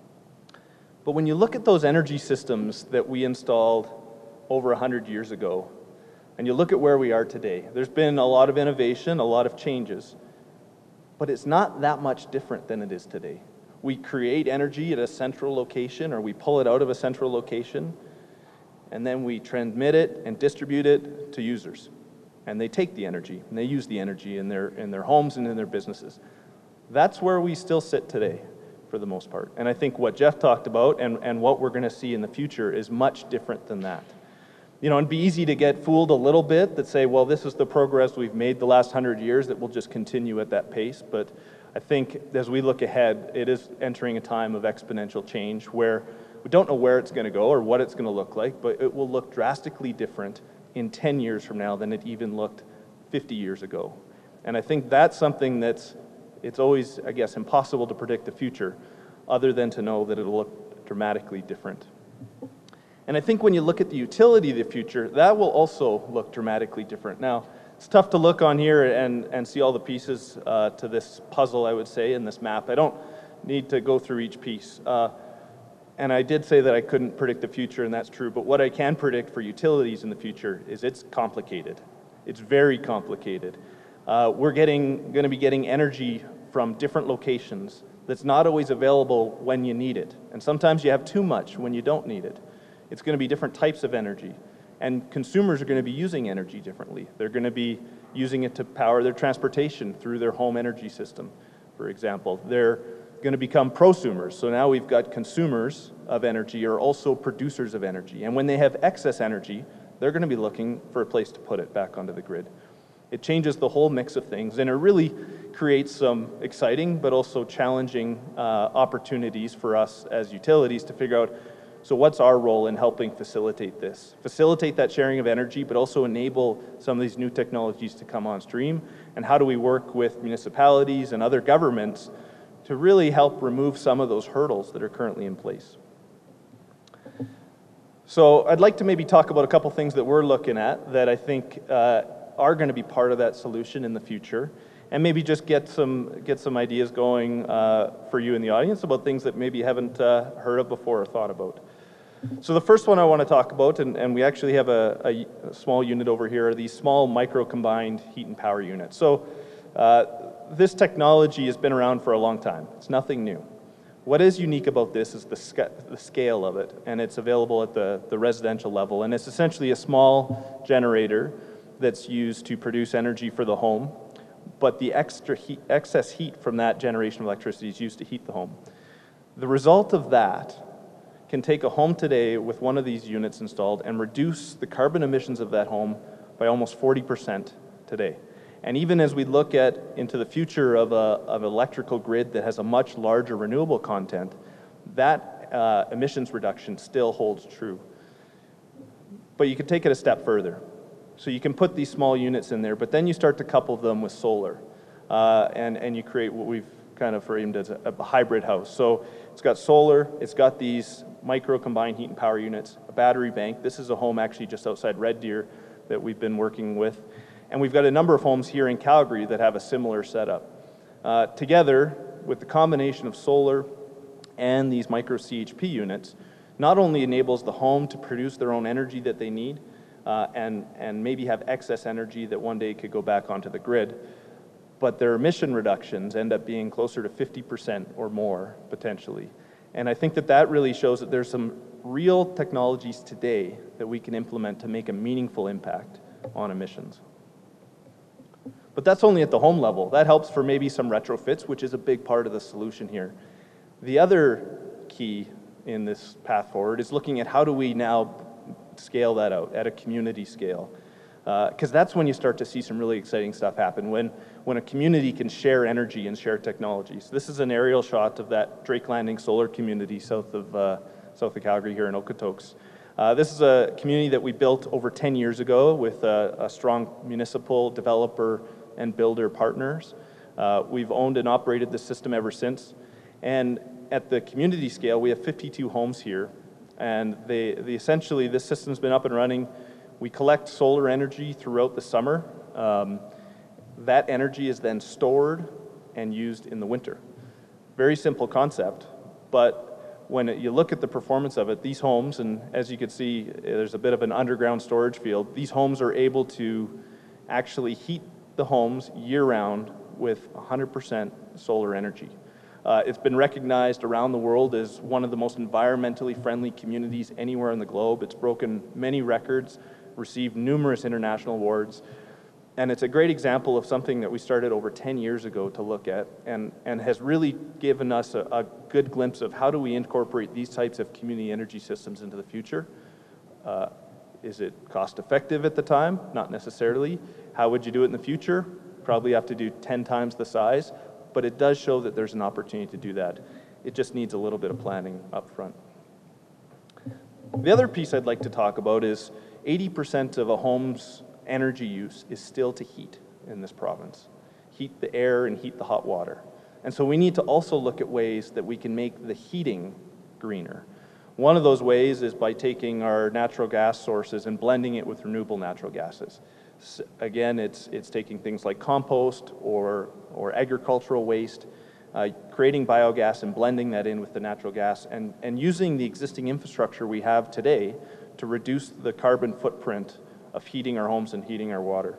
But when you look at those energy systems that we installed over 100 years ago, and you look at where we are today, there's been a lot of innovation, a lot of changes, but it's not that much different than it is today. We create energy at a central location, or we pull it out of a central location, and then we transmit it and distribute it to users. And they take the energy, and they use the energy in their homes and in their businesses. That's where we still sit today, for the most part. And I think what Jeff talked about and what we're going to see in the future is much different than that. You know, it'd be easy to get fooled a little bit that say, well, this is the progress we've made the last 100 years, that we'll just continue at that pace. But I think as we look ahead, it is entering a time of exponential change where we don't know where it's going to go or what it's going to look like, but it will look drastically different in 10 years from now than it even looked 50 years ago. And I think that's something it's always, I guess, impossible to predict the future other than to know that it'll look dramatically different. And I think when you look at the utility of the future, that will also look dramatically different. Now, it's tough to look on here and see all the pieces to this puzzle, I would say, in this map. I don't need to go through each piece. And I did say that I couldn't predict the future, and that's true, but what I can predict for utilities in the future is it's complicated. It's very complicated. We're going to be getting energy from different locations that's not always available when you need it. And sometimes you have too much when you don't need it. It's going to be different types of energy. And consumers are going to be using energy differently. They're going to be using it to power their transportation through their home energy system, for example. They're going to become prosumers. So now we've got consumers of energy are also producers of energy. And when they have excess energy, they're going to be looking for a place to put it back onto the grid. It changes the whole mix of things, and it really creates some exciting but also challenging opportunities for us as utilities to figure out, so what's our role in helping facilitate this? Facilitate that sharing of energy, but also enable some of these new technologies to come on stream, and how do we work with municipalities and other governments to really help remove some of those hurdles that are currently in place. So I'd like to maybe talk about a couple things that we're looking at that I think are going to be part of that solution in the future, and maybe just get some ideas going for you in the audience about things that maybe you haven't heard of before or thought about. So the first one I want to talk about, and we actually have a small unit over here, are these small micro-combined heat and power units. So this technology has been around for a long time. It's nothing new. What is unique about this is the scale of it, and it's available at the residential level, and it's essentially a small generator that's used to produce energy for the home, but the excess heat from that generation of electricity is used to heat the home. The result of that can take a home today with one of these units installed and reduce the carbon emissions of that home by almost 40% today. And even as we look into the future of an electrical grid that has a much larger renewable content, that emissions reduction still holds true. But you can take it a step further. So you can put these small units in there, but then you start to couple them with solar, and you create what we've kind of framed as a hybrid house. So it's got solar, it's got these micro combined heat and power units, a battery bank. This is a home actually just outside Red Deer that we've been working with. And we've got a number of homes here in Calgary that have a similar setup. Together, with the combination of solar and these micro CHP units, not only enables the home to produce their own energy that they need, and maybe have excess energy that one day could go back onto the grid, but their emission reductions end up being closer to 50% or more, potentially. And I think that really shows that there's some real technologies today that we can implement to make a meaningful impact on emissions. But that's only at the home level. That helps for maybe some retrofits, which is a big part of the solution here. The other key in this path forward is looking at how do we now scale that out at a community scale. Because that's when you start to see some really exciting stuff happen, when a community can share energy and share technologies. This is an aerial shot of that Drake Landing solar community south of Calgary here in Okotoks. This is a community that we built over 10 years ago with a strong municipal developer and builder partners. We've owned and operated this system ever since. And at the community scale, we have 52 homes here. And essentially, this system's been up and running. We collect solar energy throughout the summer. That energy is then stored and used in the winter. Very simple concept, but when you look at the performance of it, these homes, and as you can see, there's a bit of an underground storage field, these homes are able to actually heat the homes year-round with 100% solar energy. It's been recognized around the world as one of the most environmentally friendly communities anywhere in the globe. It's broken many records, received numerous international awards, and it's a great example of something that we started over 10 years ago to look at, and has really given us a good glimpse of how do we incorporate these types of community energy systems into the future. Is it cost effective at the time? Not necessarily. How would you do it in the future? Probably have to do 10 times the size, but it does show that there's an opportunity to do that. It just needs a little bit of planning up front. The other piece I'd like to talk about is 80% of a home's energy use is still to heat in this province. Heat the air and heat the hot water. And so we need to also look at ways that we can make the heating greener. One of those ways is by taking our natural gas sources and blending it with renewable natural gases. Again, it's taking things like compost or agricultural waste, creating biogas and blending that in with the natural gas, and using the existing infrastructure we have today to reduce the carbon footprint of heating our homes and heating our water.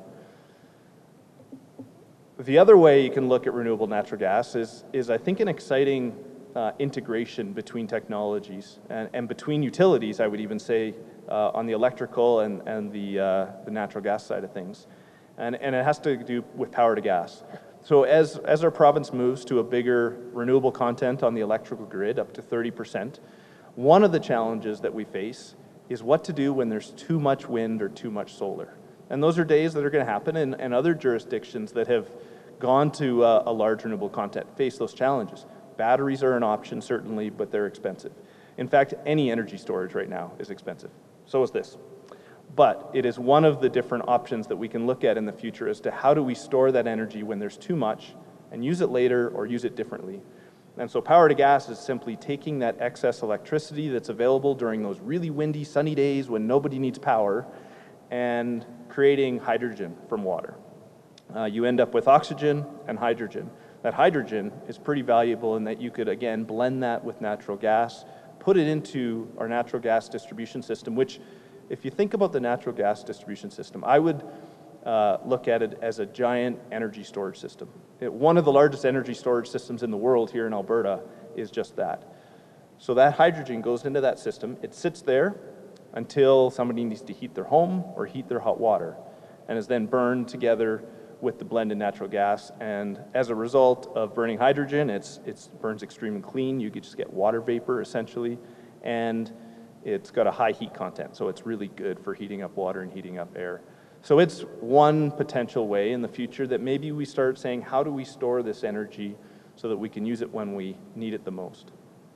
The other way you can look at renewable natural gas is I think, an exciting integration between technologies and between utilities, I would even say, on the electrical and the natural gas side of things. And it has to do with power to gas. So as our province moves to a bigger renewable content on the electrical grid, up to 30%, one of the challenges that we face is what to do when there's too much wind or too much solar. And those are days that are going to happen, and other jurisdictions that have gone to a large renewable content face those challenges. Batteries are an option, certainly, but they're expensive. In fact, any energy storage right now is expensive. So is this. But it is one of the different options that we can look at in the future as to how do we store that energy when there's too much and use it later or use it differently. And so power to gas is simply taking that excess electricity that's available during those really windy, sunny days when nobody needs power and creating hydrogen from water. You end up with oxygen and hydrogen. That hydrogen is pretty valuable in that you could, again, blend that with natural gas, put it into our natural gas distribution system, which, if you think about the natural gas distribution system, I would look at it as a giant energy storage system. One of the largest energy storage systems in the world here in Alberta is just that. So that hydrogen goes into that system. It sits there until somebody needs to heat their home or heat their hot water, and is then burned together with the blended natural gas. And as a result of burning hydrogen, it burns extremely clean. You could just get water vapor, essentially, and it's got a high heat content, so it's really good for heating up water and heating up air. So it's one potential way in the future that maybe we start saying, how do we store this energy so that we can use it when we need it the most?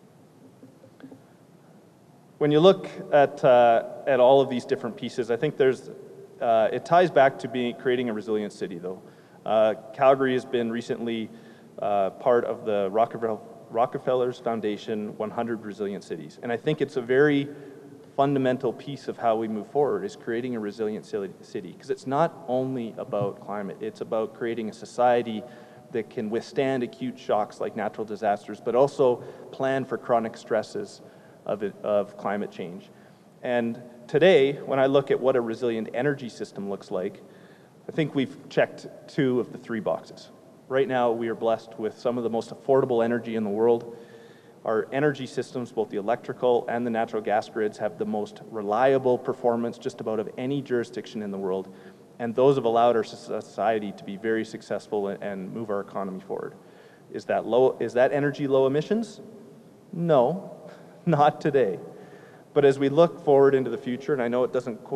When you look at all of these different pieces, I think it ties back to creating a resilient city, though. Calgary has been recently part of the Rockefeller's Foundation 100 Resilient Cities. And I think it's a very fundamental piece of how we move forward, is creating a resilient city. Because it's not only about climate, it's about creating a society that can withstand acute shocks like natural disasters, but also plan for chronic stresses of climate change. And today, when I look at what a resilient energy system looks like, I think we've checked 2 of the 3 boxes. Right now, we are blessed with some of the most affordable energy in the world. Our energy systems, both the electrical and the natural gas grids, have the most reliable performance just about of any jurisdiction in the world. And those have allowed our society to be very successful and move our economy forward. Is that energy low emissions? No, not today. But as we look forward into the future, and I know it doesn't quite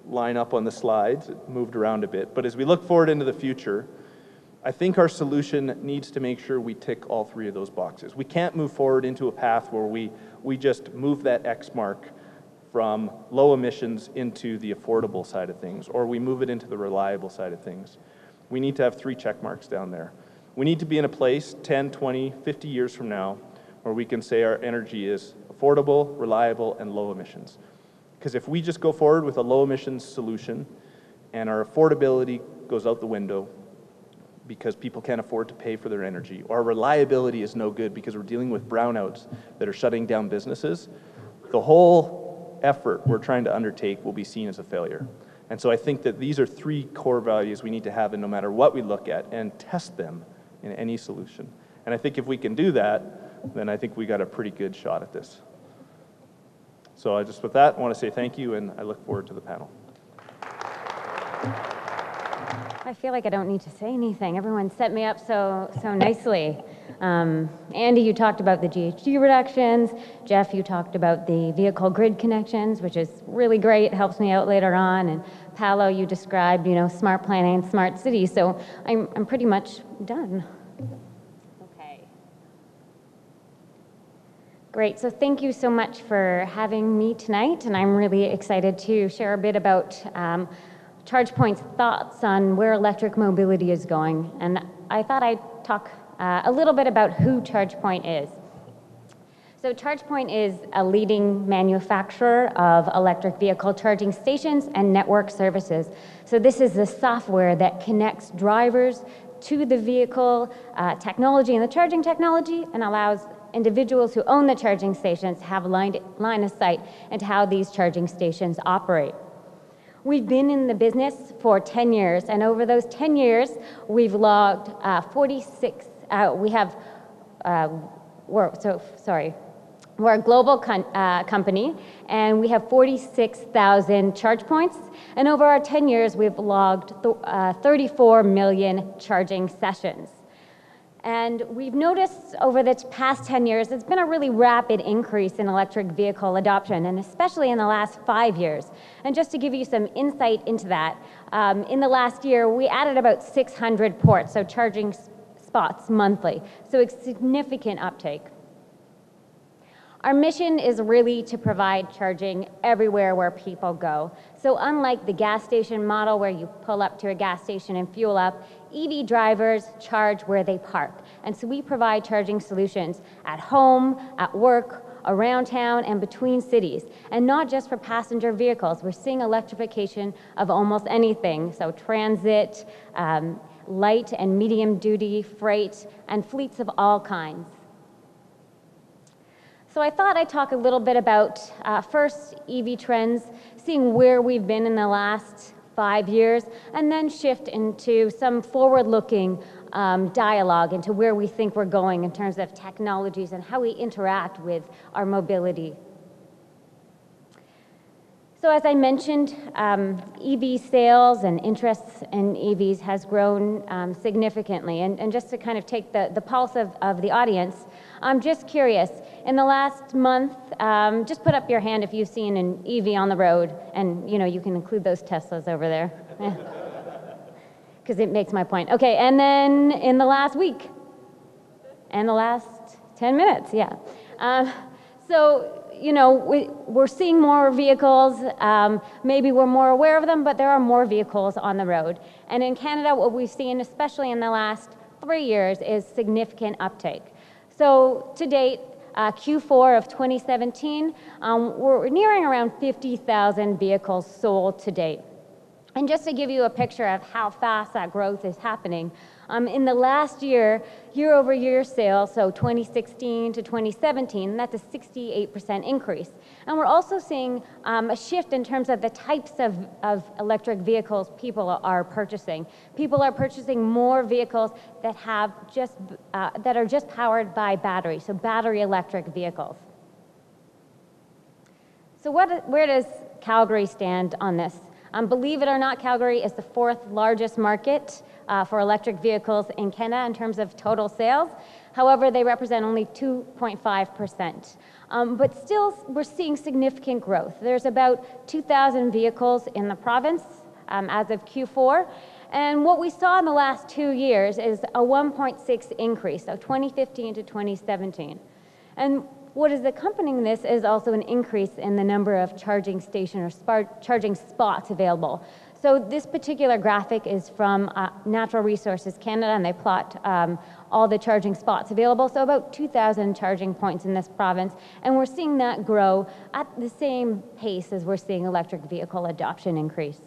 line up on the slides. It moved around a bit. But as we look forward into the future, I think our solution needs to make sure we tick all three of those boxes. We can't move forward into a path where we just move that X mark from low emissions into the affordable side of things, or we move it into the reliable side of things. We need to have 3 check marks down there. We need to be in a place 10, 20, 50 years from now where we can say our energy is affordable, reliable, and low emissions. Because if we just go forward with a low emissions solution and our affordability goes out the window because people can't afford to pay for their energy, or our reliability is no good because we're dealing with brownouts that are shutting down businesses, the whole effort we're trying to undertake will be seen as a failure. And so I think that these are 3 core values we need to have in no matter what we look at, and test them in any solution. And I think if we can do that, then I think we got a pretty good shot at this. So with that, I want to say thank you, and I look forward to the panel. I feel like I don't need to say anything. Everyone set me up so nicely. Andy, you talked about the GHG reductions. Jeff, you talked about the vehicle grid connections, which is really great, helps me out later on. And Paolo, you described, smart planning, smart cities. So I'm pretty much done. Okay. Great, so thank you so much for having me tonight. And I'm really excited to share a bit about ChargePoint's thoughts on where electric mobility is going. And I thought I'd talk a little bit about who ChargePoint is. So ChargePoint is a leading manufacturer of electric vehicle charging stations and network services. So this is the software that connects drivers to the vehicle technology and the charging technology, and allows individuals who own the charging stations to have line of sight into how these charging stations operate. We've been in the business for 10 years, and over those 10 years, we've logged 46, we're a global company, and we have 46,000 charge points, and over our 10 years, we've logged 34 million charging sessions. And we've noticed over the past 10 years, there's been a really rapid increase in electric vehicle adoption, and especially in the last 5 years. And just to give you some insight into that, in the last year, we added about 600 ports, so charging spots monthly, so a significant uptake. Our mission is really to provide charging everywhere where people go. So unlike the gas station model where you pull up to a gas station and fuel up, EV drivers charge where they park. And so we provide charging solutions at home, at work, around town, and between cities. And not just for passenger vehicles. We're seeing electrification of almost anything. So transit, light and medium duty freight, and fleets of all kinds. So I thought I'd talk a little bit about, first, EV trends, seeing where we've been in the last 5 years, and then shift into some forward-looking dialogue into where we think we're going in terms of technologies and how we interact with our mobility. So as I mentioned, EV sales and interest in EVs has grown significantly. And just to kind of take the pulse of the audience, I'm just curious, in the last month, just put up your hand if you've seen an EV on the road, and you can include those Teslas over there, because it makes my point. Okay, and then in the last week, and the last 10 minutes, yeah. We're seeing more vehicles, maybe we're more aware of them, but there are more vehicles on the road. And in Canada, what we've seen, especially in the last 3 years, is significant uptake. So to date, Q4 of 2017, we're nearing around 50,000 vehicles sold to date. And just to give you a picture of how fast that growth is happening, in the last year-over-year sales, so 2016 to 2017, that's a 68% increase. And we're also seeing a shift in terms of the types of electric vehicles people are purchasing. People are purchasing more vehicles that are just powered by battery, so battery electric vehicles. So where does Calgary stand on this? Believe it or not, Calgary is the 4th largest market for electric vehicles in Canada in terms of total sales. However, they represent only 2.5%. But still, we're seeing significant growth. There's about 2,000 vehicles in the province as of Q4. And what we saw in the last 2 years is a 1.6 increase, so 2015 to 2017. And what is accompanying this is also an increase in the number of charging stations or charging spots available. So this particular graphic is from Natural Resources Canada, and they plot all the charging spots available, so about 2,000 charging points in this province, and we're seeing that grow at the same pace as we're seeing electric vehicle adoption increase.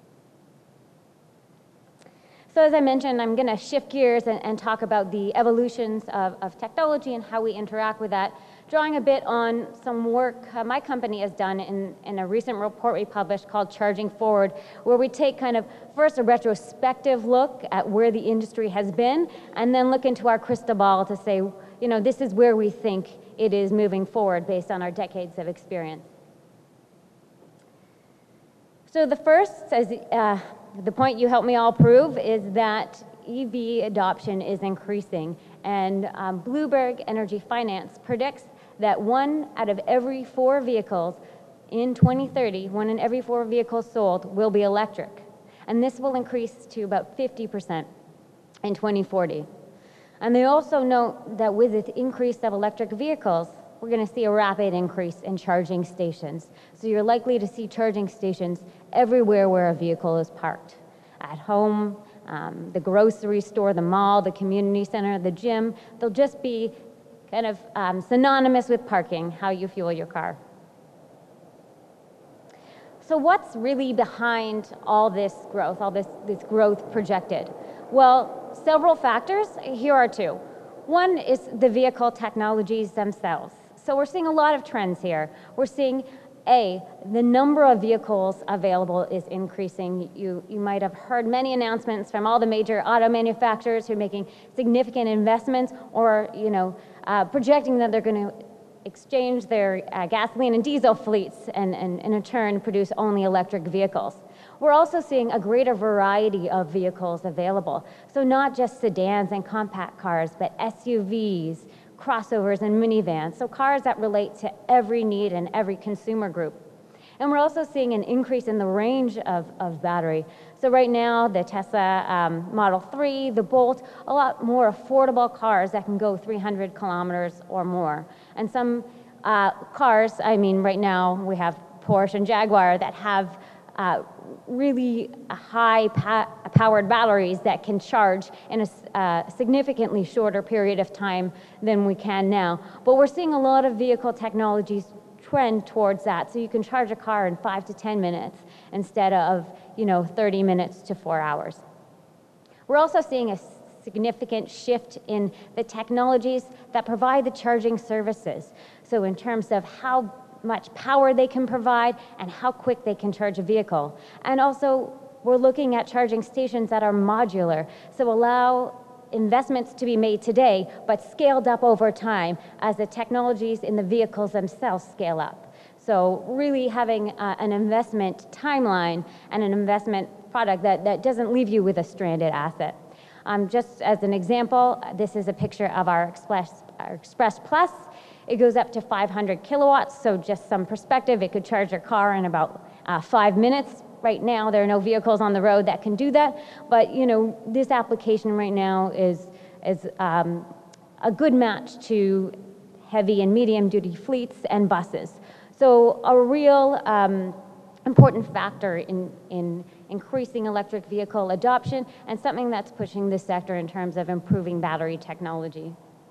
So as I mentioned, I'm going to shift gears and talk about the evolutions of technology and how we interact with that, drawing a bit on some work my company has done in a recent report we published called Charging Forward, where we take kind of first a retrospective look at where the industry has been, and then look into our crystal ball to say, you know, this is where we think it is moving forward based on our decades of experience. So the first, as the point you helped me all prove, is that EV adoption is increasing, and Bloomberg Energy Finance predicts that 1 out of every 4 vehicles in 2030, 1 in every 4 vehicles sold will be electric, and this will increase to about 50% in 2040. And they also note that with the increase of electric vehicles, we're going to see a rapid increase in charging stations. So you're likely to see charging stations everywhere where a vehicle is parked. At home, the grocery store, the mall, the community center, the gym, they'll just be kind of synonymous with parking, how you fuel your car. So what's really behind all this growth, all this growth projected? Well, several factors. Here are 2. One is the vehicle technologies themselves. So we're seeing a lot of trends here. We're seeing, the number of vehicles available is increasing. You might have heard many announcements from all the major auto manufacturers who are making significant investments, or projecting that they're going to exchange their gasoline and diesel fleets and in turn produce only electric vehicles. We're also seeing a greater variety of vehicles available. So not just sedans and compact cars, but SUVs, crossovers, and minivans. So cars that relate to every need and every consumer group. And we're also seeing an increase in the range of battery. So right now, the Tesla Model 3, the Bolt, a lot more affordable cars that can go 300 kilometers or more. And some cars, right now we have Porsche and Jaguar that have really high powered batteries that can charge in a significantly shorter period of time than we can now. But we're seeing a lot of vehicle technologies trend towards that, so you can charge a car in 5 to 10 minutes instead of 30 minutes to 4 hours. We're also seeing a significant shift in the technologies that provide the charging services. So in terms of how much power they can provide and how quick they can charge a vehicle. And also, we're looking at charging stations that are modular, so allow investments to be made today, but scaled up over time as the technologies in the vehicles themselves scale up. So really having an investment timeline and an investment product that doesn't leave you with a stranded asset. Just as an example, this is a picture of our Express Plus. It goes up to 500 kilowatts, so just some perspective, it could charge your car in about 5 minutes. Right now, there are no vehicles on the road that can do that, but this application right now is a good match to heavy and medium duty fleets and buses. So a real important factor in increasing electric vehicle adoption, and something that's pushing this sector in terms of improving battery technology.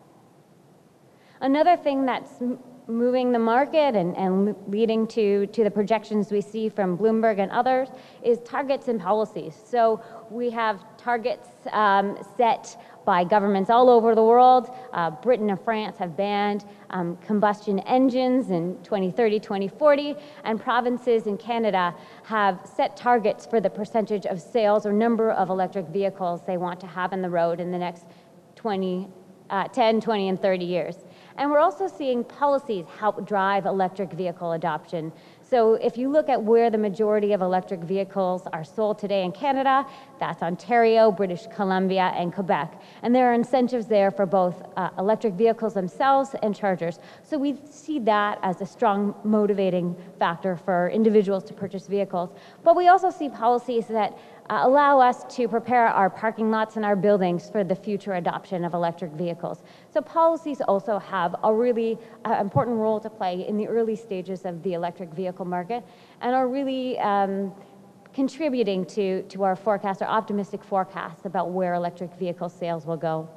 Another thing that's moving the market and leading to the projections we see from Bloomberg and others is targets and policies. So we have targets set by governments all over the world. Britain and France have banned combustion engines in 2030, 2040, and provinces in Canada have set targets for the percentage of sales or number of electric vehicles they want to have on the road in the next 10, 20, and 30 years. And we're also seeing policies help drive electric vehicle adoption. So if you look at where the majority of electric vehicles are sold today in Canada, that's Ontario, British Columbia, and Quebec. And there are incentives there for both electric vehicles themselves and chargers. So we see that as a strong motivating factor for individuals to purchase vehicles. But we also see policies that allow us to prepare our parking lots and our buildings for the future adoption of electric vehicles. So policies also have a really important role to play in the early stages of the electric vehicle market and are really contributing to our forecast, our optimistic forecast about where electric vehicle sales will go.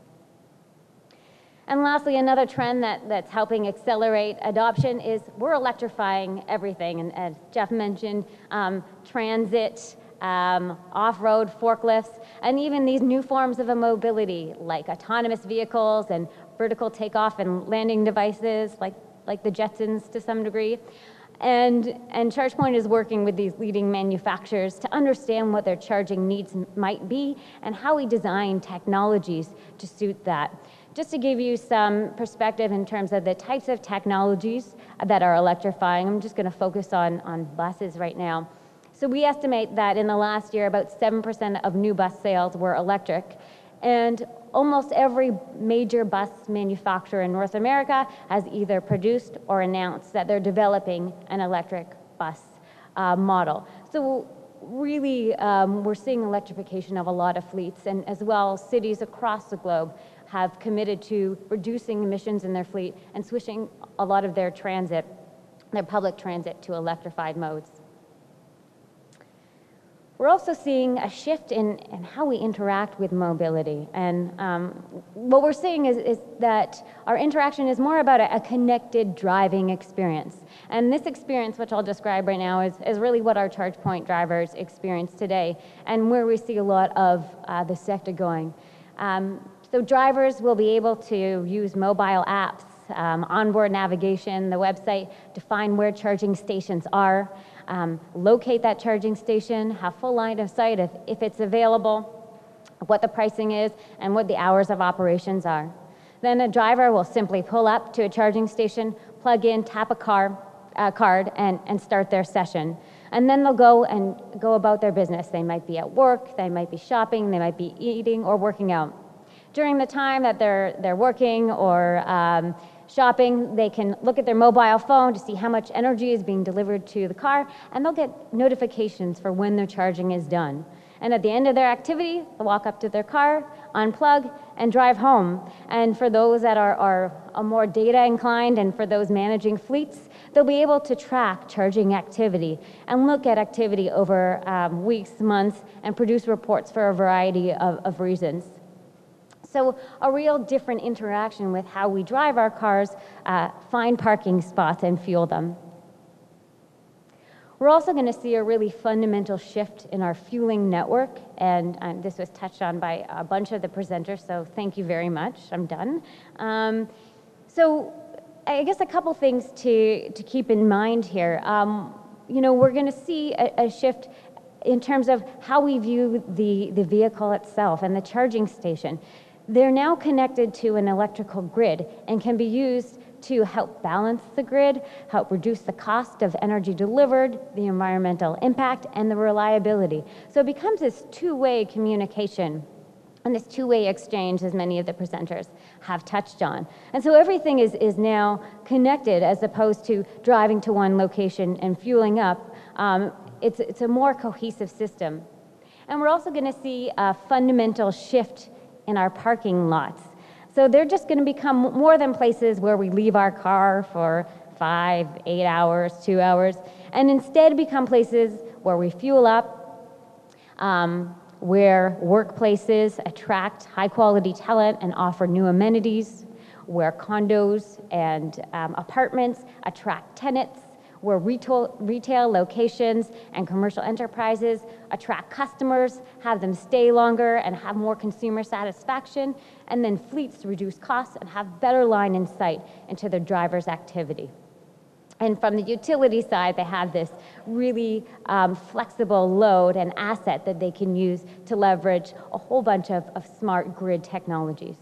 And lastly, another trend that's helping accelerate adoption is we're electrifying everything. And as Jeff mentioned, transit, off-road forklifts, and even these new forms of mobility like autonomous vehicles and vertical takeoff and landing devices like the Jetsons to some degree. And ChargePoint is working with these leading manufacturers to understand what their charging needs might be and how we design technologies to suit that. Just to give you some perspective in terms of the types of technologies that are electrifying, I'm just going to focus on buses right now. So we estimate that in the last year, about 7% of new bus sales were electric. And almost every major bus manufacturer in North America has either produced or announced that they're developing an electric bus model. So really, we're seeing electrification of a lot of fleets, and as well, cities across the globe have committed to reducing emissions in their fleet and switching a lot of their public transit to electrified modes. We're also seeing a shift in how we interact with mobility. And what we're seeing is that our interaction is more about a connected driving experience. And this experience, which I'll describe right now, is really what our ChargePoint drivers experience today and where we see a lot of the sector going. So drivers will be able to use mobile apps, onboard navigation, the website, to find where charging stations are. Locate that charging station, have full line of sight if it's available, what the pricing is, and what the hours of operations are. Then a driver will simply pull up to a charging station, plug in, tap a card, and start their session. And then they'll go about their business. They might be at work, they might be shopping, they might be eating or working out. During the time that they're working or shopping, they can look at their mobile phone to see how much energy is being delivered to the car, and they'll get notifications for when their charging is done. And at the end of their activity, they'll walk up to their car, unplug, and drive home. And for those that are more data inclined and for those managing fleets, they'll be able to track charging activity and look at activity over weeks, months, and produce reports for a variety of reasons. So a real different interaction with how we drive our cars, find parking spots, and fuel them. We're also going to see a really fundamental shift in our fueling network, and this was touched on by a bunch of the presenters, so thank you very much. I'm done. So I guess a couple things to keep in mind here. We're going to see a shift in terms of how we view the vehicle itself and the charging station. They're now connected to an electrical grid and can be used to help balance the grid, help reduce the cost of energy delivered, the environmental impact, and the reliability. So it becomes this two-way communication and this two-way exchange, as many of the presenters have touched on. And so everything is now connected as opposed to driving to one location and fueling up. It's a more cohesive system. And we're also going to see a fundamental shift in our parking lots. So they're just going to become more than places where we leave our car for 5, 8 hours, 2 hours, and instead become places where we fuel up, where workplaces attract high-quality talent and offer new amenities, where condos and apartments attract tenants, where retail locations and commercial enterprises attract customers, have them stay longer and have more consumer satisfaction, and then fleets reduce costs and have better line in sight into their drivers' activity. And from the utility side, they have this really flexible load and asset that they can use to leverage a whole bunch of smart grid technologies.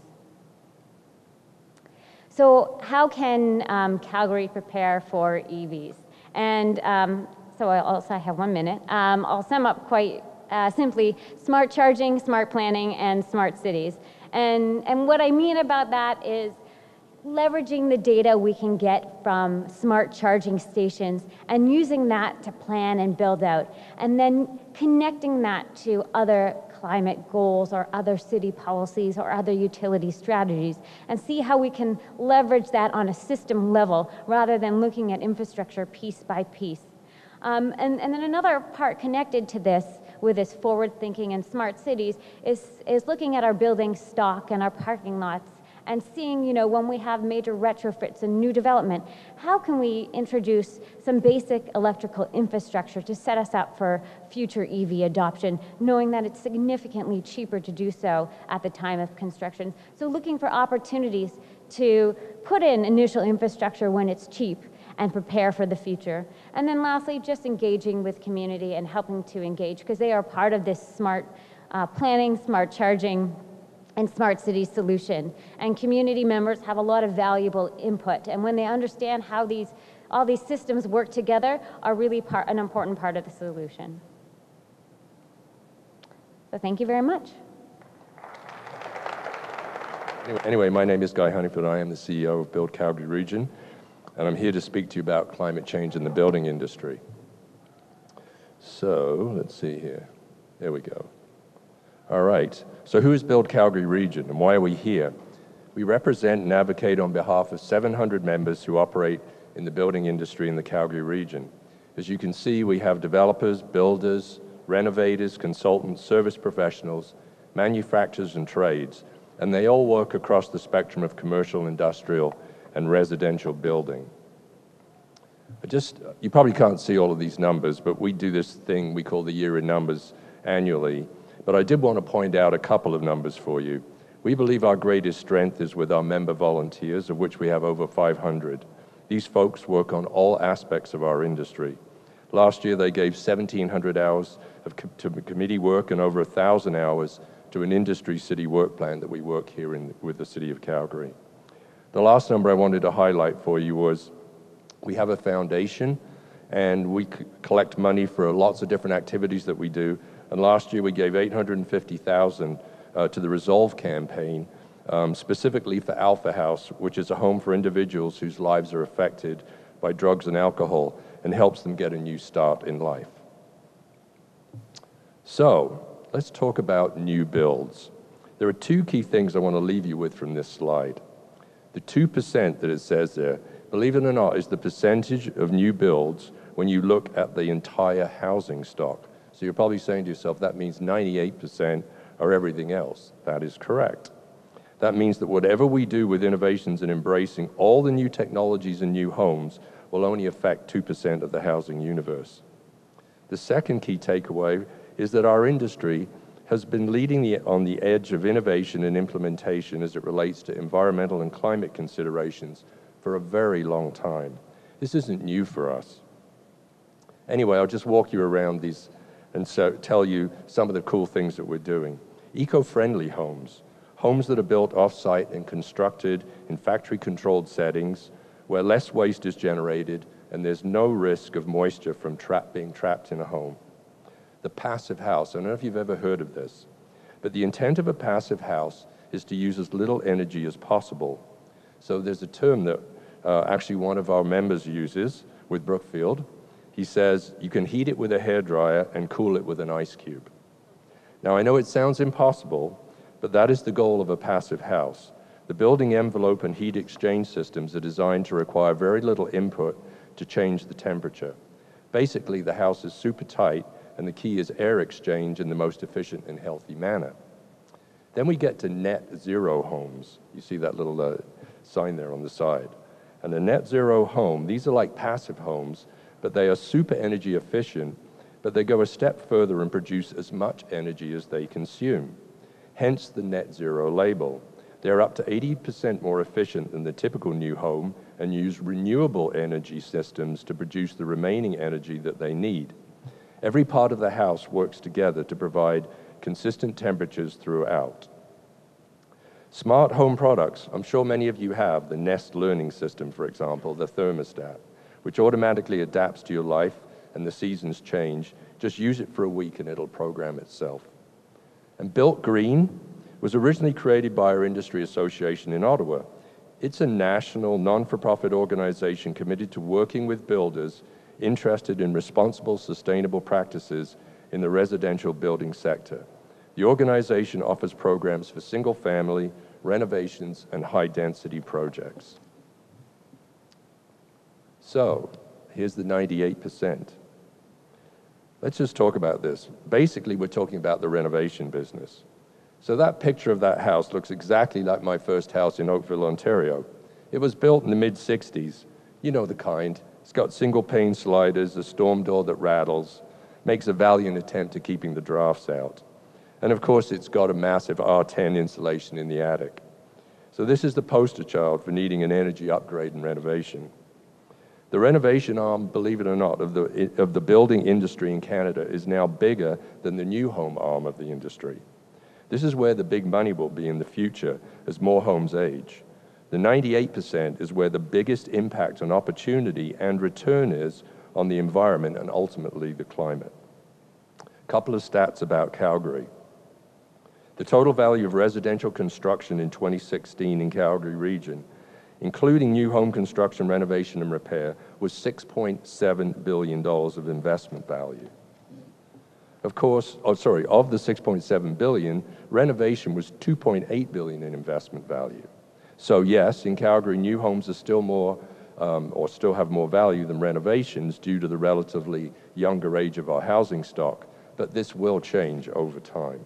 So how can Calgary prepare for EVs? And so I have 1 minute. I'll sum up quite simply: smart charging, smart planning, and smart cities. And what I mean about that is leveraging the data we can get from smart charging stations and using that to plan and build out, and then connecting that to other climate goals or other city policies or other utility strategies, and see how we can leverage that on a system level rather than looking at infrastructure piece by piece. And then another part connected to this, with this forward thinking and smart cities, is looking at our building stock and our parking lots and seeing, you know, when we have major retrofits and new development, how can we introduce some basic electrical infrastructure to set us up for future EV adoption, knowing that it's significantly cheaper to do so at the time of construction. So looking for opportunities to put in initial infrastructure when it's cheap and prepare for the future. And then lastly, just engaging with community and helping to engage, because they are part of this smart planning, smart charging, and smart city solution. And community members have a lot of valuable input. And when they understand how all these systems work together, are really an important part of the solution. So thank you very much. Anyway, my name is Guy Honeyfield. I am the CEO of BILD Calgary region, and I'm here to speak to you about climate change in the building industry. So let's see here. There we go. All right, so who is BILD Calgary region and why are we here? We represent and advocate on behalf of 700 members who operate in the building industry in the Calgary region. As you can see, we have developers, builders, renovators, consultants, service professionals, manufacturers and trades, and they all work across the spectrum of commercial, industrial, and residential building. You probably can't see all of these numbers, but we do this thing we call the Year in Numbers annually. But I did want to point out a couple of numbers for you. We believe our greatest strength is with our member volunteers, of which we have over 500. These folks work on all aspects of our industry. Last year, they gave 1,700 hours to committee work and over 1,000 hours to an industry city work plan that we work here with the City of Calgary. The last number I wanted to highlight for you was we have a foundation and we collect money for lots of different activities that we do. And last year we gave $850,000 to the Resolve campaign, specifically for Alpha House, which is a home for individuals whose lives are affected by drugs and alcohol and helps them get a new start in life. So let's talk about new builds. There are two key things I want to leave you with from this slide. The 2% that it says there, believe it or not, is the percentage of new builds when you look at the entire housing stock. So you're probably saying to yourself, that means 98% are everything else. That is correct. That means that whatever we do with innovations and embracing all the new technologies and new homes will only affect 2% of the housing universe. The second key takeaway is that our industry has been leading on the edge of innovation and implementation as it relates to environmental and climate considerations for a very long time. This isn't new for us. Anyway, I'll just walk you around these and so tell you some of the cool things that we're doing. Eco-friendly homes, homes that are built off-site and constructed in factory-controlled settings where less waste is generated and there's no risk of moisture from being trapped in a home. The passive house, I don't know if you've ever heard of this, but the intent of a passive house is to use as little energy as possible. So there's a term that actually one of our members uses with Brookfield. He says, you can heat it with a hairdryer and cool it with an ice cube. Now, I know it sounds impossible, but that is the goal of a passive house. The building envelope and heat exchange systems are designed to require very little input to change the temperature. Basically, the house is super tight, and the key is air exchange in the most efficient and healthy manner. Then we get to net zero homes. You see that little sign there on the side. And a net zero home, these are like passive homes, but they are super energy efficient, but they go a step further and produce as much energy as they consume. Hence the net zero label. They're up to 80% more efficient than the typical new home and use renewable energy systems to produce the remaining energy that they need. Every part of the house works together to provide consistent temperatures throughout. Smart home products, I'm sure many of you have the Nest learning system, for example, the thermostat. which automatically adapts to your life and the seasons change. Just use it for a week and it'll program itself. And Built Green was originally created by our industry association in Ottawa. It's a national, non-for-profit organization committed to working with builders interested in responsible, sustainable practices in the residential building sector. The organization offers programs for single-family, renovations, and high-density projects. So, here's the 98%. Let's just talk about this. Basically, we're talking about the renovation business. So that picture of that house looks exactly like my first house in Oakville, Ontario. It was built in the mid-60s. You know the kind. It's got single pane sliders, a storm door that rattles, makes a valiant attempt to keeping the drafts out. And of course, it's got a massive R10 insulation in the attic. So this is the poster child for needing an energy upgrade and renovation. The renovation arm, believe it or not, of the building industry in Canada is now bigger than the new home arm of the industry. This is where the big money will be in the future as more homes age. The 98% is where the biggest impact on opportunity and return is on the environment and ultimately the climate. A couple of stats about Calgary. The total value of residential construction in 2016 in Calgary region, including new home construction, renovation, and repair, was $6.7 billion of investment value. Of course, of the $6.7 billion, renovation was $2.8 billion in investment value. So yes, in Calgary, new homes are still more, or still have more value than renovations due to the relatively younger age of our housing stock, but this will change over time.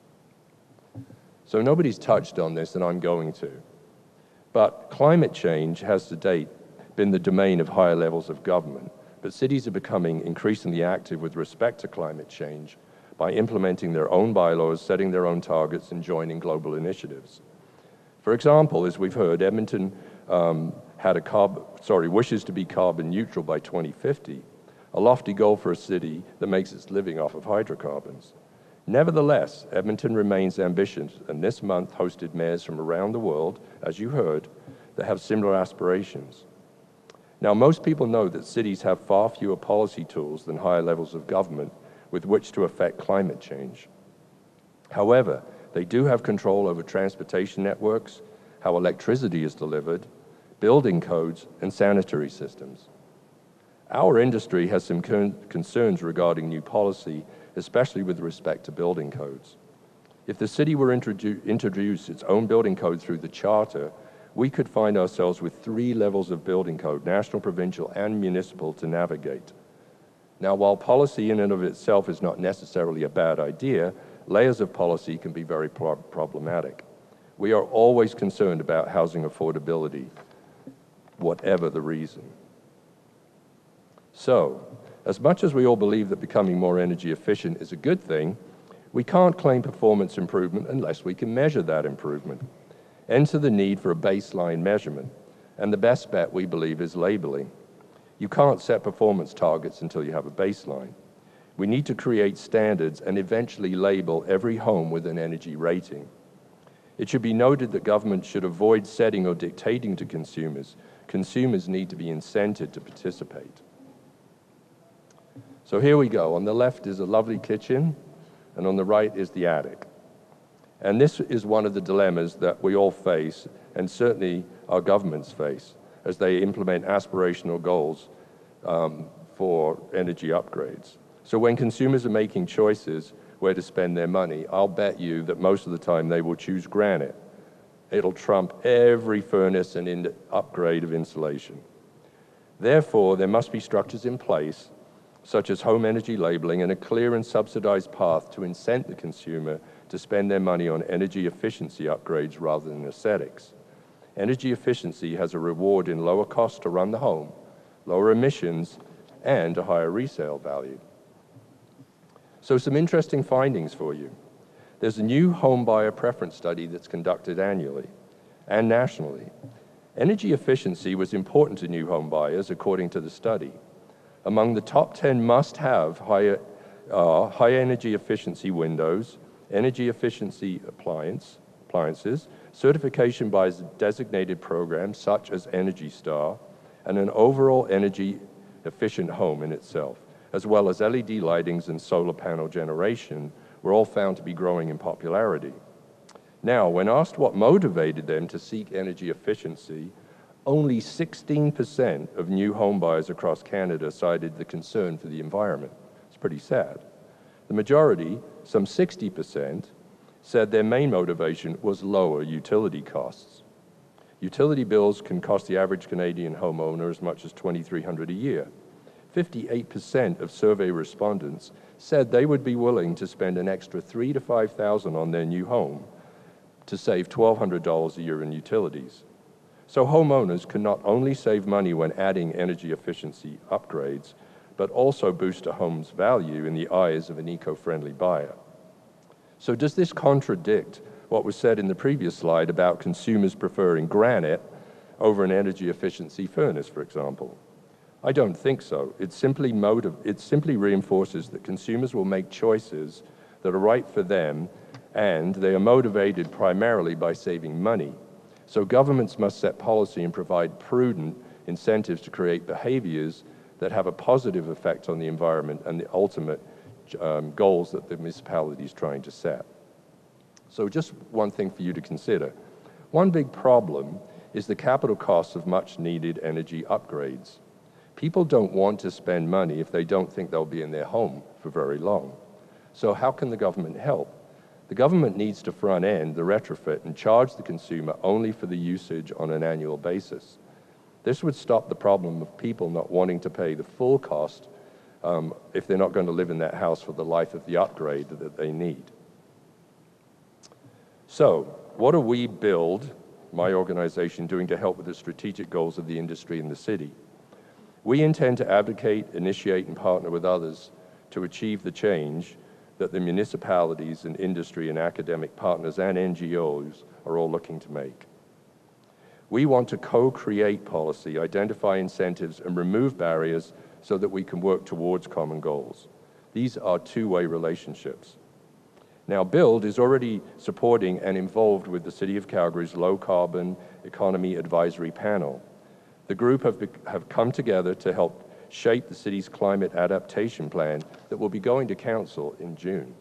So nobody's touched on this, and I'm going to. But climate change has to date been the domain of higher levels of government, but cities are becoming increasingly active with respect to climate change by implementing their own bylaws, setting their own targets, and joining global initiatives. For example, as we've heard, Edmonton wishes to be carbon neutral by 2050, a lofty goal for a city that makes its living off of hydrocarbons. Nevertheless, Edmonton remains ambitious, and this month hosted mayors from around the world, as you heard, that have similar aspirations. Now, most people know that cities have far fewer policy tools than higher levels of government with which to affect climate change. However, they do have control over transportation networks, how electricity is delivered, building codes, and sanitary systems. Our industry has some concerns regarding new policy, especially with respect to building codes. If the city were introduce its own building code through the charter, we could find ourselves with 3 levels of building code, national, provincial, and municipal, to navigate. Now, while policy in and of itself is not necessarily a bad idea, layers of policy can be very problematic. We are always concerned about housing affordability, whatever the reason. So, as much as we all believe that becoming more energy efficient is a good thing, we can't claim performance improvement unless we can measure that improvement. Enter the need for a baseline measurement, and the best bet, we believe, is labeling. You can't set performance targets until you have a baseline. We need to create standards and eventually label every home with an energy rating. It should be noted that government should avoid setting or dictating to consumers. Consumers need to be incented to participate. So here we go. On the left is a lovely kitchen, and on the right is the attic. And this is one of the dilemmas that we all face, and certainly our governments face, as they implement aspirational goals for energy upgrades. So when consumers are making choices where to spend their money, I'll bet you that most of the time they will choose granite. It'll trump every furnace and upgrade of insulation. Therefore, there must be structures in place, such as home energy labeling and a clear and subsidized path to incent the consumer to spend their money on energy efficiency upgrades rather than aesthetics. Energy efficiency has a reward in lower cost to run the home, lower emissions, and a higher resale value. So some interesting findings for you. There's a new home buyer preference study that's conducted annually and nationally. Energy efficiency was important to new home buyers, according to the study. Among the top 10 must-have high energy efficiency windows, energy efficiency appliances, certification by designated programs such as Energy Star, and an overall energy efficient home in itself, as well as LED lightings and solar panel generation, were all found to be growing in popularity. Now, when asked what motivated them to seek energy efficiency, only 16% of new home buyers across Canada cited the concern for the environment. It's pretty sad. The majority, some 60%, said their main motivation was lower utility costs. Utility bills can cost the average Canadian homeowner as much as $2,300 a year. 58% of survey respondents said they would be willing to spend an extra $3,000 to $5,000 on their new home to save $1,200 a year in utilities. So homeowners can not only save money when adding energy efficiency upgrades, but also boost a home's value in the eyes of an eco-friendly buyer. So does this contradict what was said in the previous slide about consumers preferring granite over an energy efficiency furnace, for example? I don't think so. It simply reinforces that consumers will make choices that are right for them, and they are motivated primarily by saving money. So governments must set policy and provide prudent incentives to create behaviors that have a positive effect on the environment and the ultimate goals that the municipality is trying to set. So just one thing for you to consider. One big problem is the capital costs of much needed energy upgrades. People don't want to spend money if they don't think they'll be in their home for very long. So how can the government help? The government needs to front end the retrofit and charge the consumer only for the usage on an annual basis. This would stop the problem of people not wanting to pay the full cost if they're not going to live in that house for the life of the upgrade that they need. So, what are we, BILD, my organization, doing to help with the strategic goals of the industry in the city? We intend to advocate, initiate, and partner with others to achieve the change that the municipalities and industry and academic partners and NGOs are all looking to make. We want to co-create policy, identify incentives, and remove barriers so that we can work towards common goals. These are two-way relationships. Now, BILD is already supporting and involved with the City of Calgary's Low Carbon Economy Advisory Panel. The group have come together to help shape the city's climate adaptation plan that will be going to council in June.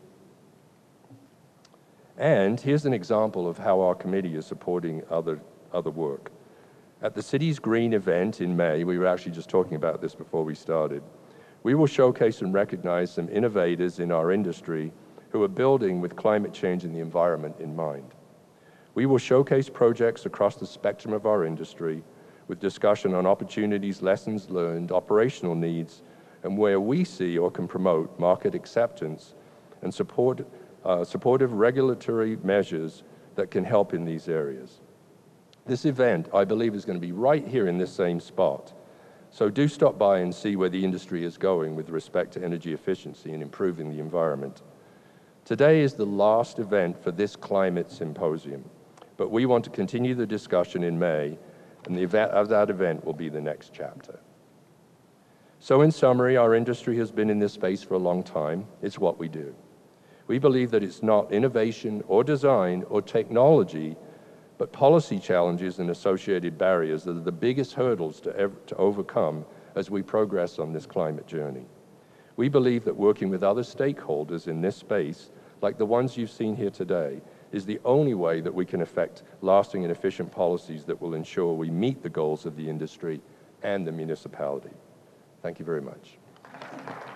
And here's an example of how our committee is supporting other work. At the city's Green event in May, we were actually just talking about this before we started, we will showcase and recognize some innovators in our industry who are building with climate change and the environment in mind. We will showcase projects across the spectrum of our industry with discussion on opportunities, lessons learned, operational needs, and where we see or can promote market acceptance and supportive regulatory measures that can help in these areas. This event, I believe, is going to be right here in this same spot. So do stop by and see where the industry is going with respect to energy efficiency and improving the environment. Today is the last event for this climate symposium, but we want to continue the discussion in May, and that event will be the next chapter. So in summary, our industry has been in this space for a long time. It's what we do. We believe that it's not innovation or design or technology, but policy challenges and associated barriers that are the biggest hurdles to overcome as we progress on this climate journey. We believe that working with other stakeholders in this space, like the ones you've seen here today, is the only way that we can effect lasting and efficient policies that will ensure we meet the goals of the industry and the municipality. Thank you very much.